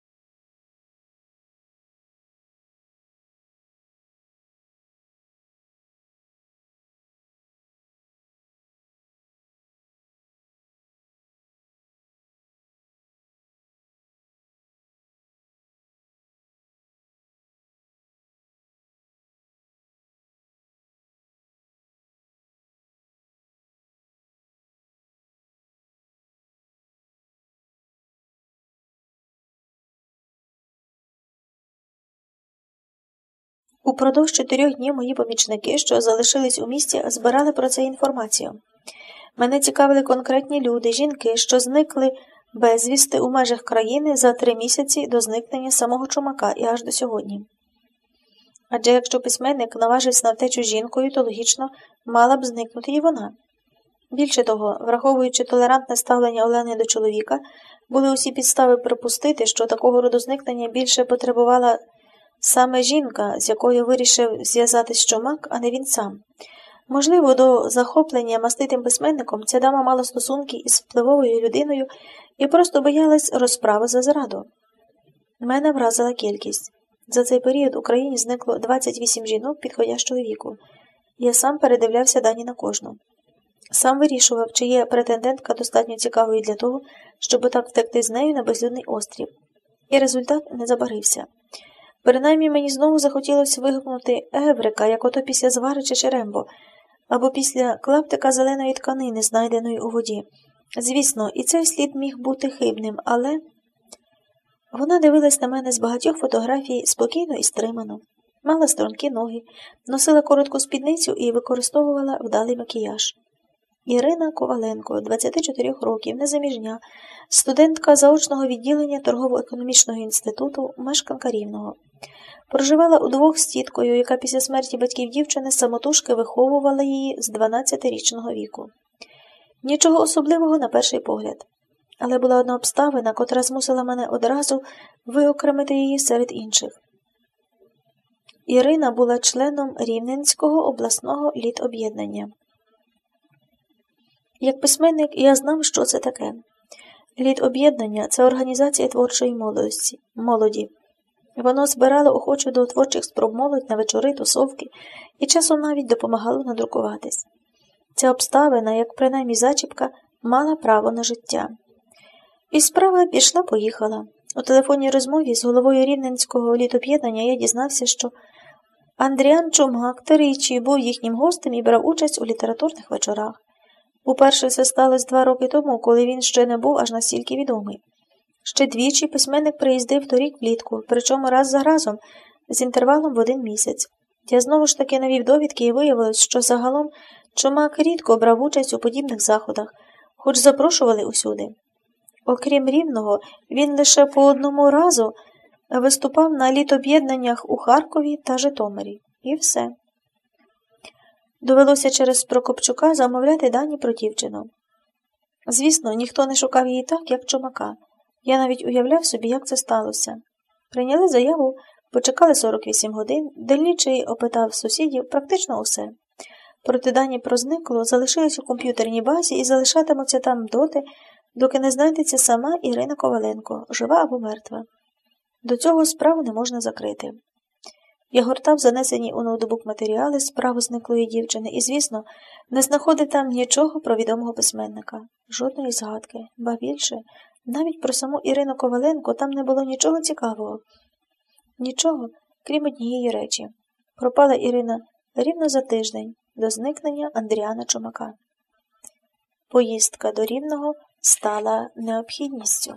Упродовж 4 днів мої помічники, що залишились у місті, збирали про це інформацію. Мене цікавили конкретні люди, жінки, що зникли безвісти у межах країни за 3 місяці до зникнення самого Чумака і аж до сьогодні. Адже якщо письменник наважився на втечу жінкою, то логічно мала б зникнути і вона. Більше того, враховуючи толерантне ставлення Олени до чоловіка, були усі підстави припустити, що такого роду зникнення більше потребувала саме жінка, з якою вирішив зв'язатись Чумак, а не він сам. Можливо, до захоплення маститим письменником ця дама мала стосунки із впливовою людиною і просто боялась розправи за зраду. Мене вразила кількість. За цей період у країні зникло 28 жінок підходящого віку. Я сам передивлявся дані на кожну. Сам вирішував, чи є претендентка достатньо цікавою для того, щоб отак втекти з нею на безлюдний острів. І результат не забарився. Принаймні мені знову захотілося вигукнути «Еврика», як ото після Звари чи Черембо, або після клаптика зеленої тканини, знайденої у воді. Звісно, і цей слід міг бути хибним, але... Вона дивилась на мене з багатьох фотографій спокійно і стримано. Мала стрункі ноги, носила коротку спідницю і використовувала вдалий макіяж. Ірина Коваленко, 24 років, незаміжня, студентка заочного відділення Торгово-економічного інституту, мешканка Рівного. Проживала удвох з тіткою, яка після смерті батьків дівчини самотужки виховувала її з 12-річного віку. Нічого особливого на перший погляд. Але була одна обставина, котра змусила мене одразу виокремити її серед інших. Ірина була членом Рівненського обласного літоб'єднання. Як письменник я знав, що це таке. Літоб'єднання – це організація творчої молоді. Воно збирало охочу до творчих спроб молодь на вечори, тусовки і часом навіть допомагало надрукуватись. Ця обставина, як принаймні зачіпка, мала право на життя. І справа пішла-поїхала. У телефонній розмові з головою Рівненського літоб'єднання я дізнався, що Андріан Чумак тричі був їхнім гостем і брав участь у літературних вечорах. Уперше це сталося 2 роки тому, коли він ще не був аж настільки відомий. Ще двічі письменник приїздив торік влітку, причому раз за разом, з інтервалом в 1 місяць. Я знову ж таки навів довідки і виявилось, що загалом Чумак рідко брав участь у подібних заходах, хоч запрошували усюди. Окрім Рівного, він лише по 1 разу виступав на літоб'єднаннях у Харкові та Житомирі. І все. Довелося через Прокопчука замовляти дані про дівчину. Звісно, ніхто не шукав її так, як Чумака. Я навіть уявляв собі, як це сталося. Прийняли заяву, почекали 48 годин, дільничий опитав сусідів практично усе. Проте дані про зниклу залишились у комп'ютерній базі і залишатимуться там доти, доки не знайдеться сама Ірина Коваленко, жива або мертва. До цього справу не можна закрити. Я гортав занесені у ноутбук матеріали справи зниклої дівчини і, звісно, не знаходив там нічого про відомого письменника. Жодної згадки. Ба більше, навіть про саму Ірину Коваленко там не було нічого цікавого. Нічого, крім однієї речі. Пропала Ірина рівно за тиждень до зникнення Андріана Чумака. Поїздка до Рівного стала необхідністю.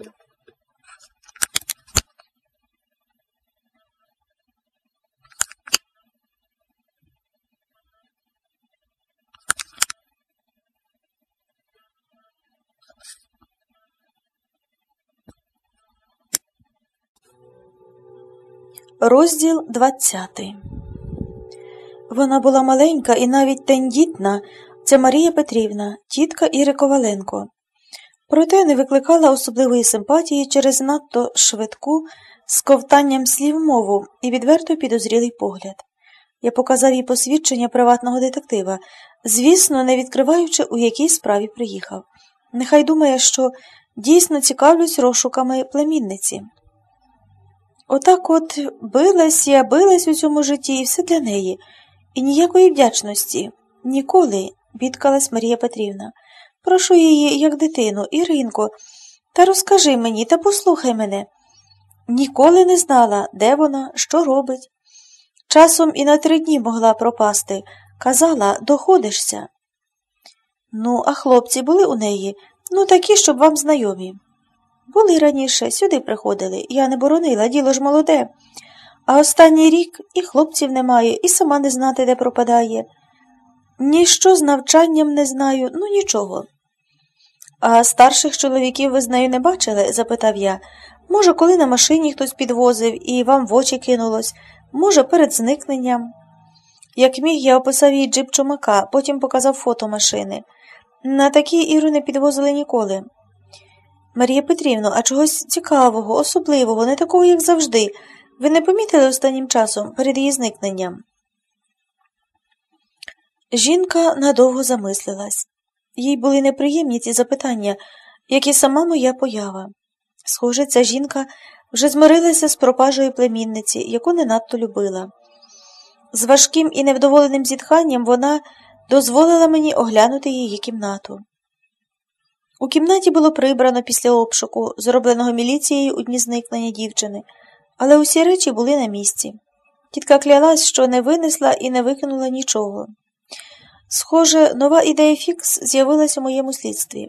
Розділ 20. Вона була маленька і навіть тендітна, це Марія Петрівна, тітка Іри Коваленко. Проте не викликала особливої симпатії через надто швидку, з ковтанням слів мову і відверто підозрілий погляд. Я показав їй посвідчення приватного детектива, звісно, не відкриваючи, у якій справі приїхав. Нехай думає, що дійсно цікавлюсь розшуками племінниці. Отак от билась у цьому житті, і все для неї. І ніякої вдячності. Ніколи, бідкалась Марія Петрівна. Прошу її, як дитину, Іринко, та розкажи мені, та послухай мене. Ніколи не знала, де вона, що робить. Часом і на 3 дні могла пропасти. Казала, доходишся. Ну, а хлопці були у неї? Ну, такі, щоб вам знайомі. Були раніше, сюди приходили. Я не боронила, діло ж молоде. А останній рік і хлопців немає, і сама не знати, де пропадає. Ніщо з навчанням не знаю, ну нічого. А старших чоловіків ви з нею не бачили? Запитав я. Може, коли на машині хтось підвозив і вам в очі кинулось, може, перед зникненням. Як міг, я описав їй джип Чумака, потім показав фото машини. На такі Іру не підвозили ніколи. Марія Петрівно, а чогось цікавого, особливого, не такого, як завжди, ви не помітили останнім часом, перед її зникненням? Жінка надовго замислилась. Їй були неприємні ці запитання, як і сама моя поява. Схоже, ця жінка вже змирилася з пропажею племінниці, яку не надто любила. З важким і невдоволеним зітханням вона дозволила мені оглянути її кімнату. У кімнаті було прибрано після обшуку, зробленого міліцією у дні зникнення дівчини, але усі речі були на місці. Тітка клялась, що не винесла і не викинула нічого. Схоже, нова ідея фікс з'явилась у моєму слідстві.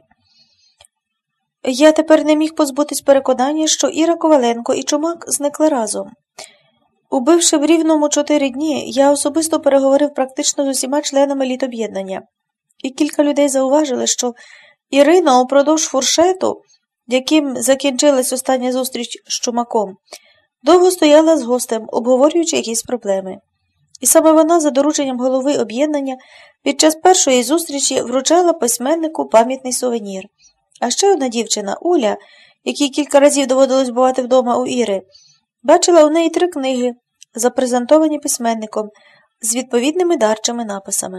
Я тепер не міг позбутись переконання, що Іра Коваленко і Чумак зникли разом. Убивши в Рівному 4 дні, я особисто переговорив практично з усіма членами літоб'єднання. І кілька людей зауважили, що Ірина упродовж фуршету, яким закінчилась остання зустріч з Чумаком, довго стояла з гостем, обговорюючи якісь проблеми. І саме вона, за дорученням голови об'єднання, під час першої зустрічі вручала письменнику пам'ятний сувенір. А ще одна дівчина, Уля, якій кілька разів доводилось бувати вдома у Іри, бачила у неї 3 книги, запрезентовані письменником, з відповідними дарчими написами.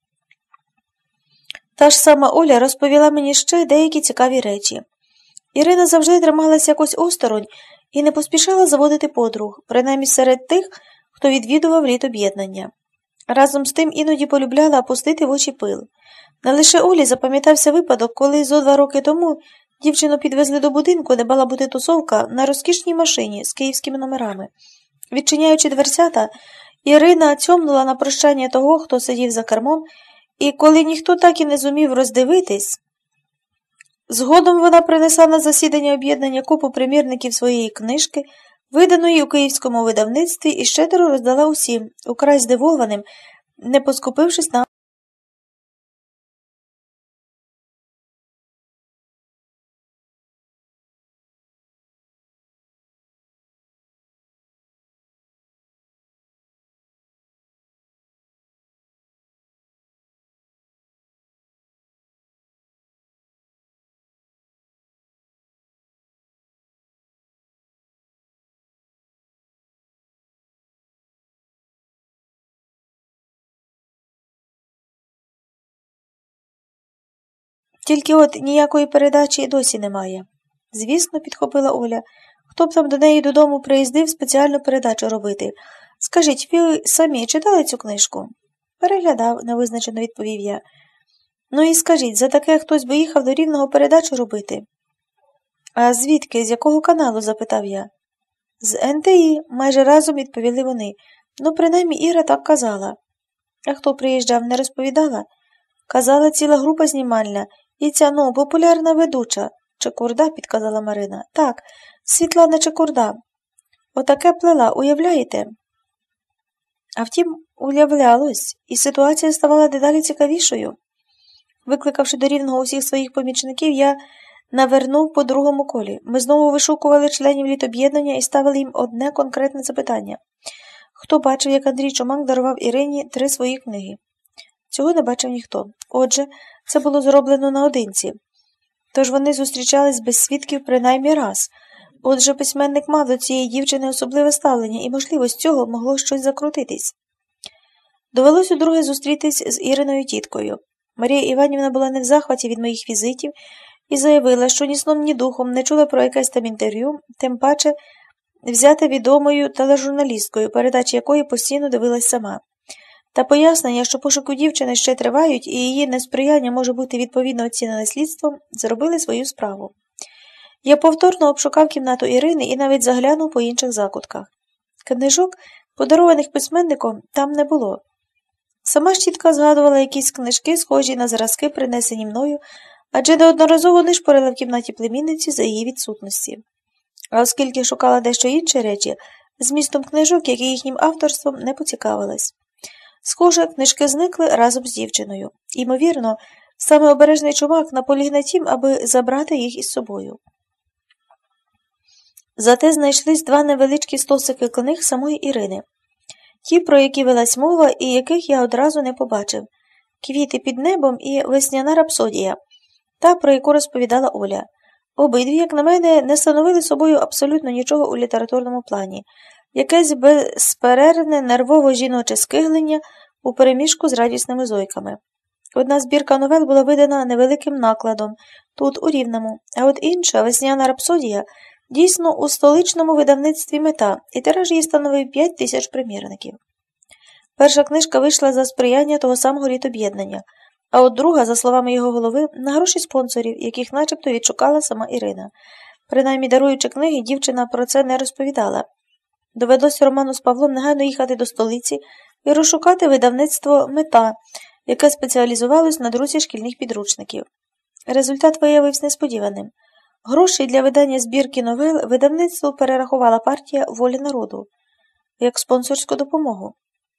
Та ж сама Оля розповіла мені ще деякі цікаві речі. Ірина завжди трималася якось осторонь і не поспішала заводити подруг, принаймні серед тих, хто відвідував літоб'єднання. Разом з тим іноді полюбляла опустити в очі пил. Не лише Олі запам'ятався випадок, коли зо 2 роки тому дівчину підвезли до будинку, де мала бути тусовка, на розкішній машині з київськими номерами. Відчиняючи дверцята, Ірина цьомнула на прощання того, хто сидів за кермом, і коли ніхто так і не зумів роздивитись, згодом вона принесла на засідання об'єднання купу примірників своєї книжки, виданої у київському видавництві, і щедро роздала усім, украй здивованим, не поскупившись на Тільки от ніякої передачі і досі немає. Звісно, підхопила Оля. Хто б там до неї додому приїздив спеціальну передачу робити? Скажіть, ви самі читали цю книжку? Переглядав, невизначено відповів я. Ну і скажіть, за таке хтось би їхав до Рівного передачу робити? А звідки, з якого каналу? Запитав я. З НТІ, майже разом відповіли вони. Ну, принаймні, Іра так казала. А хто приїжджав, не розповідала? Казала ціла група знімальна. І ця, популярна ведуча. Чекурда, підказала Марина. Так, Світлана Чекурда. Отаке плела, уявляєте? А втім, уявлялось, і ситуація ставала дедалі цікавішою. Викликавши до Рівного усіх своїх помічників, я навернув по другому колі. Ми знову вишукували членів літоб'єднання і ставили їм одне конкретне запитання. Хто бачив, як Андрій Чумак дарував Ірині 3 свої книги? Цього не бачив ніхто. Отже, це було зроблено наодинці. Тож вони зустрічались без свідків принаймні раз. Отже, письменник мав до цієї дівчини особливе ставлення, і, можливо, з цього могло щось закрутитись. Довелось удруге зустрітись з Іриною тіткою. Марія Іванівна була не в захваті від моїх візитів і заявила, що ні сном, ні духом не чула про якесь там інтерв'ю, тим паче взяте відомою тележурналісткою, передачі якої постійно дивилась сама. Та пояснення, що пошуки дівчини ще тривають і її несприяння може бути відповідно оцінене слідством, зробили свою справу. Я повторно обшукав кімнату Ірини і навіть заглянув по інших закутках. Книжок, подарованих письменником, там не було. Сама ж тітка згадувала якісь книжки, схожі на зразки, принесені мною, адже неодноразово нишпорила в кімнаті племінниці за її відсутності. А оскільки шукала дещо інші речі, змістом книжок, як і їхнім авторством, не поцікавилась. Схоже, книжки зникли разом з дівчиною. Ймовірно, саме обережний Чумак наполіг на тім, аби забрати їх із собою. Зате знайшлись 2 невеличкі стосики книг самої Ірини. Ті, про які велась мова і яких я одразу не побачив. «Квіти під небом» і «Весняна рапсодія», та, про яку розповідала Оля. Обидві, як на мене, не становили собою абсолютно нічого у літературному плані. Якесь безперервне нервово-жіноче скиглення у переміжку з радісними зойками. Одна збірка новел була видана невеликим накладом, тут у Рівному, а от інша, «Весняна рапсодія», дійсно у столичному видавництві «Мета», і тираж її становив 5000 примірників. Перша книжка вийшла за сприяння того самого літоб'єднання, а от друга, за словами його голови, на гроші спонсорів, яких начебто відшукала сама Ірина. Принаймні, даруючи книги, дівчина про це не розповідала. Довелося Роману з Павлом негайно їхати до столиці і розшукати видавництво «Мета», яке спеціалізувалось на друзі шкільних підручників. Результат виявився несподіваним. Грошей для видання збірки новел видавництву перерахувала партія «Воля народу» як спонсорську допомогу.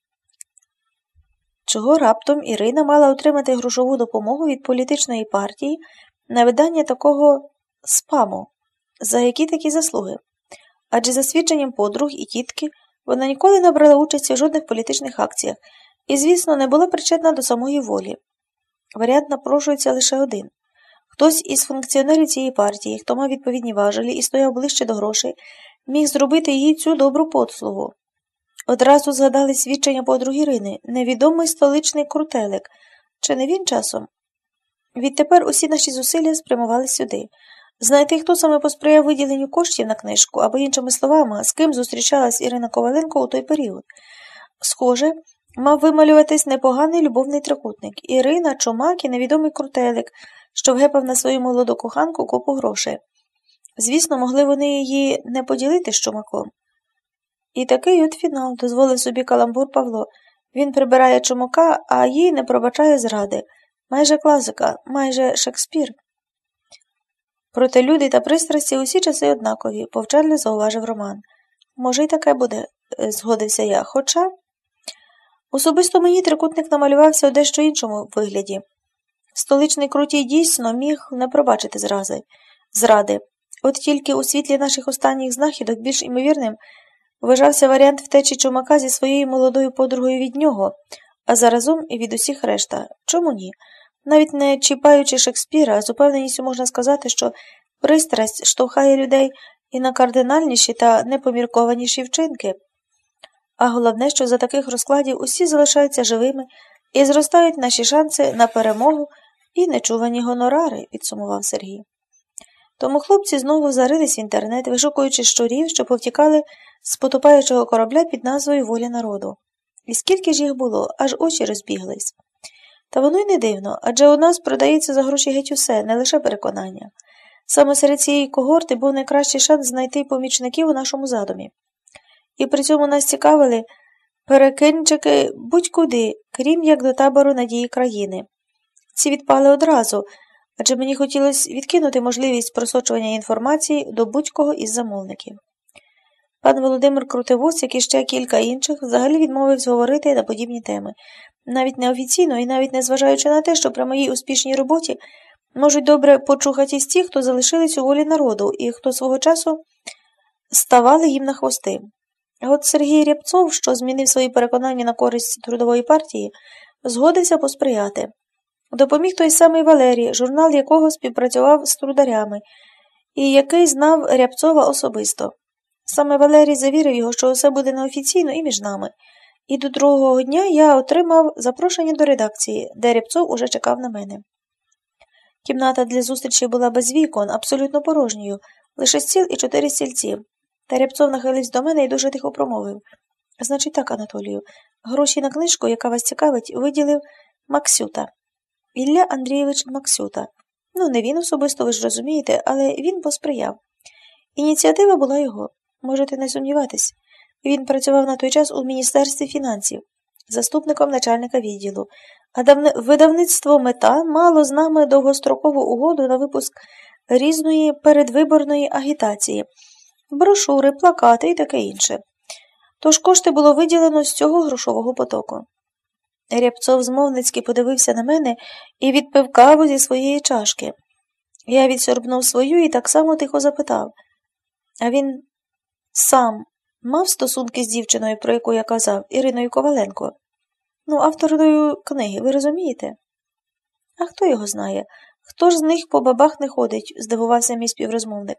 Чого раптом Ірина мала отримати грошову допомогу від політичної партії на видання такого спаму? За які такі заслуги? Адже за свідченням подруг і тітки вона ніколи не брала участі в жодних політичних акціях і, звісно, не була причетна до самої волі. Варіант напрошується лише один. Хтось із функціонерів цієї партії, хто мав відповідні важелі і стояв ближче до грошей, міг зробити їй цю добру послугу. Одразу згадали свідчення подруги Ірини, невідомий столичний крутелик. Чи не він часом? Відтепер усі наші зусилля спрямували сюди. Знайти, хто саме посприяв виділенню коштів на книжку, або, іншими словами, з ким зустрічалась Ірина Коваленко у той період. Схоже, мав вималюватись непоганий любовний трикутник. Ірина, Чумак і невідомий крутелик, що вгепав на свою молоду коханку купу грошей. Звісно, могли вони її не поділити з Чумаком. І такий от фінал, дозволив собі каламбур Павло. Він прибирає Чумака, а їй не пробачає зради. Майже класика, майже Шекспір. Проте люди та пристрасті усі часи однакові, повчально зауважив Роман. Може, й таке буде, згодився я, хоча... Особисто мені трикутник намалювався у дещо іншому вигляді. Столичний крутій дійсно міг не пробачити зради. От тільки у світлі наших останніх знахідок більш імовірним вважався варіант втечі Чумака зі своєю молодою подругою від нього, а заразом і від усіх решта. Чому ні? Навіть не чіпаючи Шекспіра, з упевненістю можна сказати, що пристрасть штовхає людей і на кардинальніші та непоміркованіші вчинки. А головне, що за таких розкладів усі залишаються живими і зростають наші шанси на перемогу І нечувані гонорари, підсумував Сергій. Тому хлопці знову зарились в інтернет, вишукуючи щурів, що повтікали з потопаючого корабля під назвою «Воля народу». І скільки ж їх було, аж очі розбіглись. Та воно й не дивно, адже у нас продається за гроші геть усе, не лише переконання. Саме серед цієї когорти був найкращий шанс знайти помічників у нашому задумі. І при цьому нас цікавили перекинчики будь-куди, крім як до табору надії країни. Ці відпали одразу, адже мені хотілося відкинути можливість просочування інформації до будь-кого із замовників. Пан Володимир Крутивоз, як і ще кілька інших, взагалі відмовився говорити на подібні теми. Навіть неофіційно і навіть незважаючи на те, що при моїй успішній роботі можуть добре почухатись ті, хто залишились у волі народу і хто свого часу ставали їм на хвости. А от Сергій Рябцов, що змінив свої переконання на користь Трудової партії, згодився посприяти. Допоміг той самий Валерій, журнал якого співпрацював з трударями, і який знав Рябцова особисто. Саме Валерій завірив його, що все буде неофіційно і між нами. І до другого дня я отримав запрошення до редакції, де Рябцов уже чекав на мене. Кімната для зустрічі була без вікон, абсолютно порожньою, лише стіл і 4 стільці. Та Рябцов нахилився до мене і дуже тихо промовив. Значить так, Анатолію, гроші на книжку, яка вас цікавить, виділив Максюта. Ілля Андрійович Максюта. Ну, не він особисто, ви ж розумієте, але він посприяв. Ініціатива була його. Можете не сумніватись. Він працював на той час у Міністерстві фінансів, заступником начальника відділу, а видавництво «Мета» мало з нами довгострокову угоду на випуск різної передвиборної агітації, брошури, плакати і таке інше. Тож кошти було виділено з цього грошового потоку. Рябцов змовницьки подивився на мене і відпив каву зі своєї чашки. Я відсорбнув свою і так само тихо запитав. А він сам мав стосунки з дівчиною, про яку я казав, Іриною Коваленко? Ну, авторою книги, ви розумієте? А хто його знає? Хто ж з них по бабах не ходить, здивувався мій співрозмовник.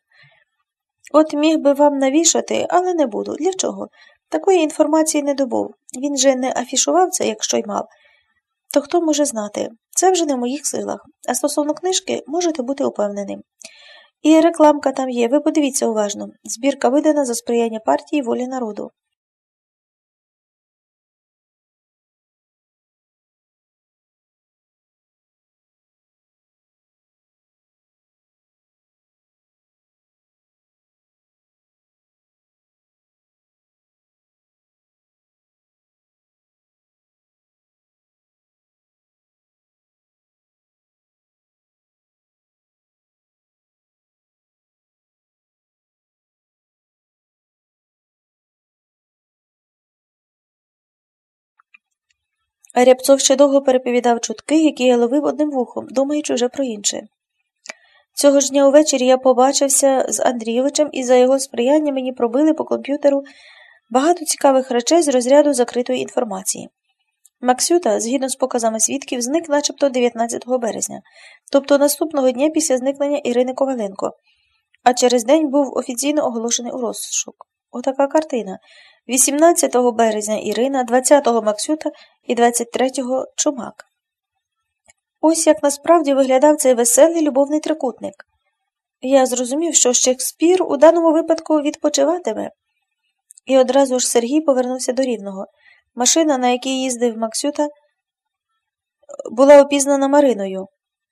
От міг би вам навішати, але не буду. Для чого? Такої інформації не добув. Він же не афішував це, якщо й мав. То хто може знати? Це вже не в моїх силах. А стосовно книжки, можете бути упевненим. І рекламка там є, ви подивіться уважно. Збірка видана за сприяння партії «Воля народу». А Рябцов ще довго переповідав чутки, які я ловив одним вухом, думаючи вже про інше. Цього ж дня увечері я побачився з Андрійовичем, і за його сприяння мені пробили по комп'ютеру багато цікавих речей з розряду закритої інформації. Максюта, згідно з показами свідків, зник начебто 19 березня, тобто наступного дня після зникнення Ірини Коваленко, а через день був офіційно оголошений у розшук. Отака картина. 18 березня Ірина, 20-го Максюта і 23-го Чумак. Ось як насправді виглядав цей веселий любовний трикутник. Я зрозумів, що Шекспір у даному випадку відпочиватиме. І одразу ж Сергій повернувся до Рівного. Машина, на якій їздив Максюта, була опізнана Мариною,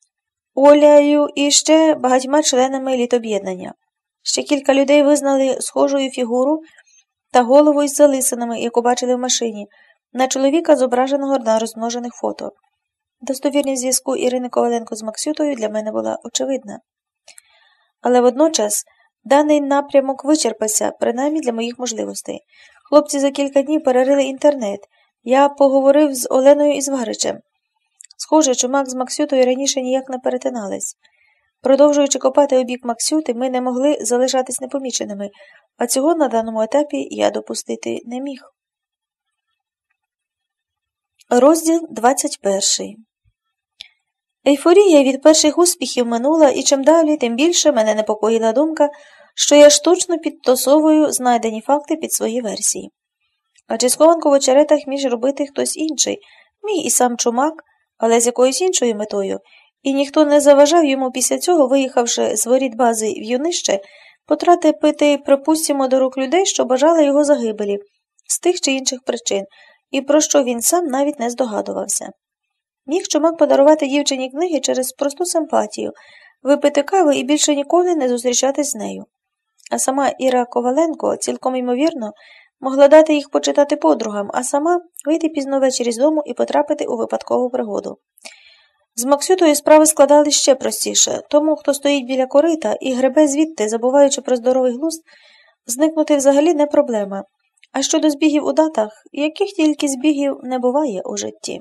Оляю і ще багатьма членами літоб'єднання. Ще кілька людей визнали схожою фігуру та голову із залисинами, яку бачили в машині, на чоловіка, зображеного на розмножених фото. Достовірність зв'язку Ірини Коваленко з Максютою для мене була очевидна. Але водночас даний напрямок вичерпався, принаймні для моїх можливостей. Хлопці за кілька днів перерили інтернет. Я поговорив з Оленою Ізваричем. Схоже, Чумак з Максютою раніше ніяк не перетинались. Продовжуючи копати у бік Максюти, ми не могли залишатись непоміченими, а цього на даному етапі я допустити не міг. Розділ 21. Ейфорія від перших успіхів минула, і чим далі, тим більше мене непокоїла думка, що я штучно підтасовую знайдені факти під свої версії. Адже схованку в очеретах міг робити хтось інший, міг і сам Чумак, але з якоюсь іншою метою, і ніхто не заважав йому після цього, виїхавши з воріт бази в Юнище, потрапити, припустимо, до рук людей, що бажали його загибелі, з тих чи інших причин, і про що він сам навіть не здогадувався. Міг Чумак подарувати дівчині книги через просту симпатію, випити кави і більше ніколи не зустрічатись з нею. А сама Іра Коваленко, цілком ймовірно, могла дати їх почитати подругам, а сама вийти пізно ввечері з дому і потрапити у випадкову пригоду. З Максютою справи складали ще простіше, тому, хто стоїть біля корита і гребе звідти, забуваючи про здоровий глузд, зникнути взагалі не проблема. А щодо збігів у датах, яких тільки збігів не буває у житті.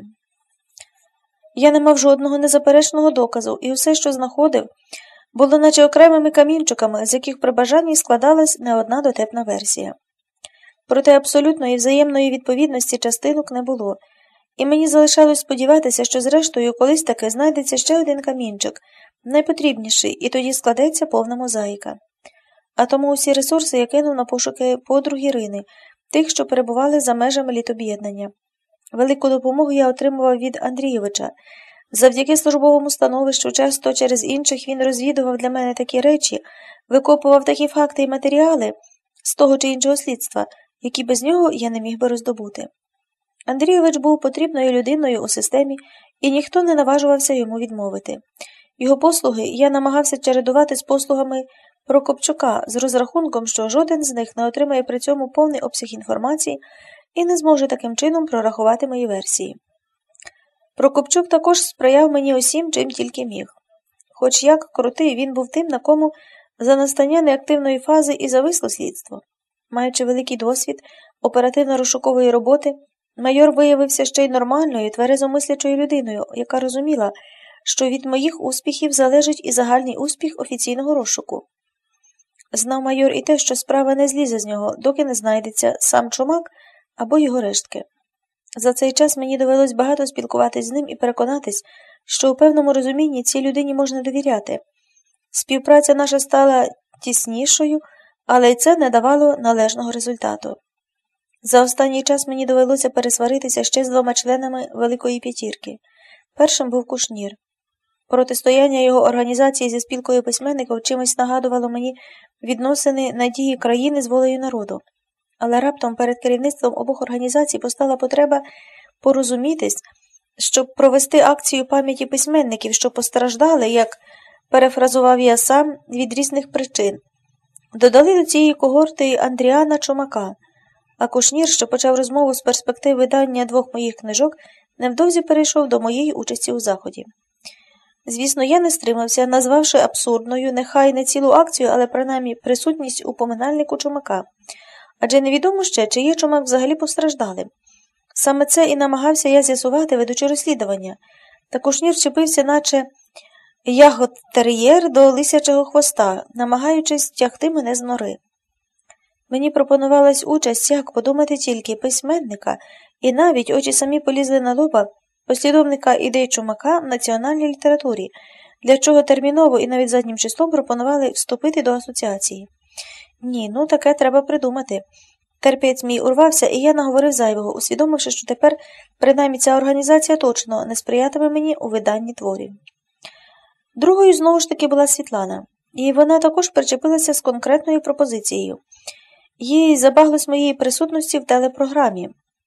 Я не мав жодного незаперечного доказу, і все, що знаходив, було наче окремими камінчиками, з яких при бажанні складалась не одна дотепна версія. Проте абсолютної взаємної відповідності частинок не було, і мені залишалось сподіватися, що зрештою колись таки знайдеться ще один камінчик, найпотрібніший, і тоді складеться повна мозаїка. А тому усі ресурси я кинув на пошуки подруг Ірини, тих, що перебували за межами літоб'єднання. Велику допомогу я отримував від Андрійовича. Завдяки службовому становищу, часто через інших він розвідував для мене такі речі, викопував такі факти і матеріали з того чи іншого слідства, які без нього я не міг би роздобути. Андрійович був потрібною людиною у системі, і ніхто не наважувався йому відмовити. Його послуги я намагався чередувати з послугами Прокопчука з розрахунком, що жоден з них не отримає при цьому повний обсяг інформації і не зможе таким чином прорахувати мої версії. Прокопчук також сприяв мені усім, чим тільки міг. Хоч як крутий, він був тим, на кому за настання неактивної фази і зависло слідство. Маючи великий досвід оперативно-розшукової роботи, майор виявився ще й нормальною, тверезомислячою людиною, яка розуміла, що від моїх успіхів залежить і загальний успіх офіційного розшуку. Знав майор і те, що справа не злізе з нього, доки не знайдеться сам Чумак або його рештки. За цей час мені довелось багато спілкуватись з ним і переконатись, що у певному розумінні цій людині можна довіряти. Співпраця наша стала тіснішою, але й це не давало належного результату. За останній час мені довелося пересваритися ще з 2 членами Великої П'ятірки. Першим був Кушнір. Протистояння його організації зі спілкою письменників чимось нагадувало мені відносини надії країни з волею народу. Але раптом перед керівництвом обох організацій постала потреба порозумітись, щоб провести акцію пам'яті письменників, що постраждали, як перефразував я сам, від різних причин. Додали до цієї когорти Андріана Чумака, а Кушнір, що почав розмову з перспектив видання 2 моїх книжок, невдовзі перейшов до моєї участі у заході. Звісно, я не стримався, назвавши абсурдною, нехай не цілу акцію, але принаймні присутність у поминальнику Чумака. Адже невідомо ще, чи є Чумак взагалі постраждалим. Саме це і намагався я з'ясувати, ведучи розслідування. Та Кушнір вчепився, наче ягод-тер'єр до лисячого хвоста, намагаючись тягти мене з нори. Мені пропонувалась участь, як подумати тільки, письменника, і навіть очі самі полізли на лоба, послідовника ідей Чумака в національній літературі, для чого терміново і навіть заднім числом пропонували вступити до асоціації. Ні, таке треба придумати. Терпець мій урвався, і я наговорив зайвого, усвідомивши, що тепер, принаймні, ця організація точно не сприятиме мені у виданні творів. Другою, знову ж таки, була Світлана, і вона також причепилася з конкретною пропозицією. Їй забаглось моєї присутності в телепрограмі.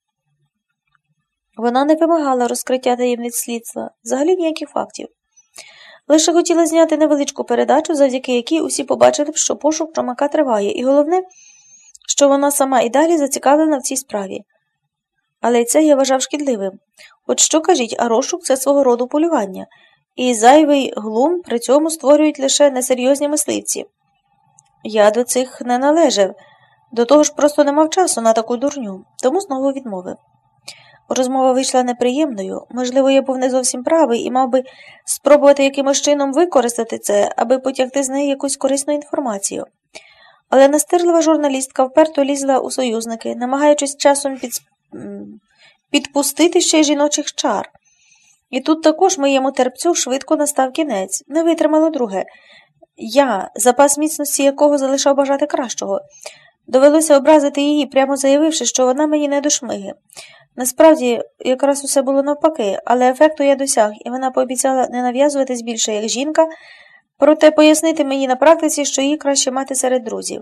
Вона не вимагала розкриття таємниць слідства, взагалі ніяких фактів. Лише хотіла зняти невеличку передачу, завдяки якій усі побачили б, що пошук Чумака триває, і головне, що вона сама і далі зацікавлена в цій справі. Але й це я вважав шкідливим. От що кажіть, а розшук – це свого роду полювання, і зайвий глум при цьому створюють лише несерйозні мисливці. Я до цих не належав, до того ж просто не мав часу на таку дурню, тому знову відмовив. Розмова вийшла неприємною, можливо, я був не зовсім правий і мав би спробувати якимось чином використати це, аби потягти з неї якусь корисну інформацію. Але настирлива журналістка вперто лізла у союзники, намагаючись часом підпустити ще й жіночих чар. І тут також моєму терпцю швидко настав кінець, не витримало друге. Я, запас міцності якого залишав бажати кращого. Довелося образити її, прямо заявивши, що вона мені не до шмиги. Насправді, якраз усе було навпаки, але ефекту я досяг, і вона пообіцяла не нав'язуватись більше як жінка, проте пояснити мені на практиці, що її краще мати серед друзів.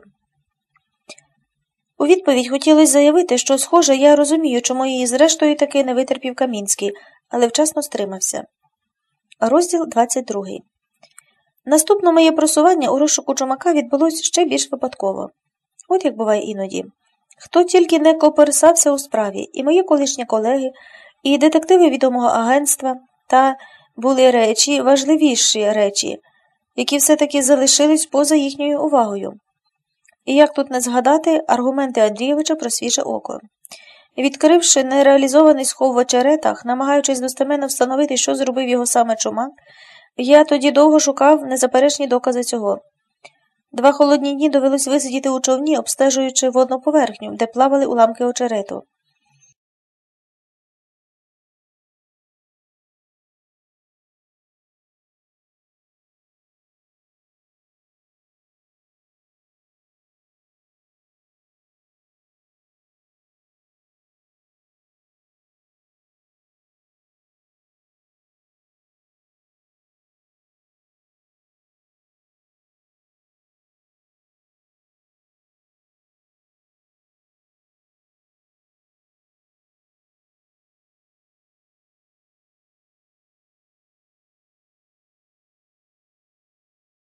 У відповідь хотілося заявити, що, схоже, я розумію, чому її зрештою таки не витерпів Камінський, але вчасно стримався. Розділ 22. Наступне моє просування у розшуку Чумака відбулось ще більш випадково. От як буває іноді. Хто тільки не коперсався у справі, і мої колишні колеги, і детективи відомого агентства, та були речі, важливіші речі, які все-таки залишились поза їхньою увагою. І як тут не згадати аргументи Андрійовича про свіже око. Відкривши нереалізований схов в очеретах, намагаючись достеменно встановити, що зробив його саме Чумак, я тоді довго шукав незаперечні докази цього. 2 холодні дні довелось висидіти у човні, обстежуючи водну поверхню, де плавали уламки очерету.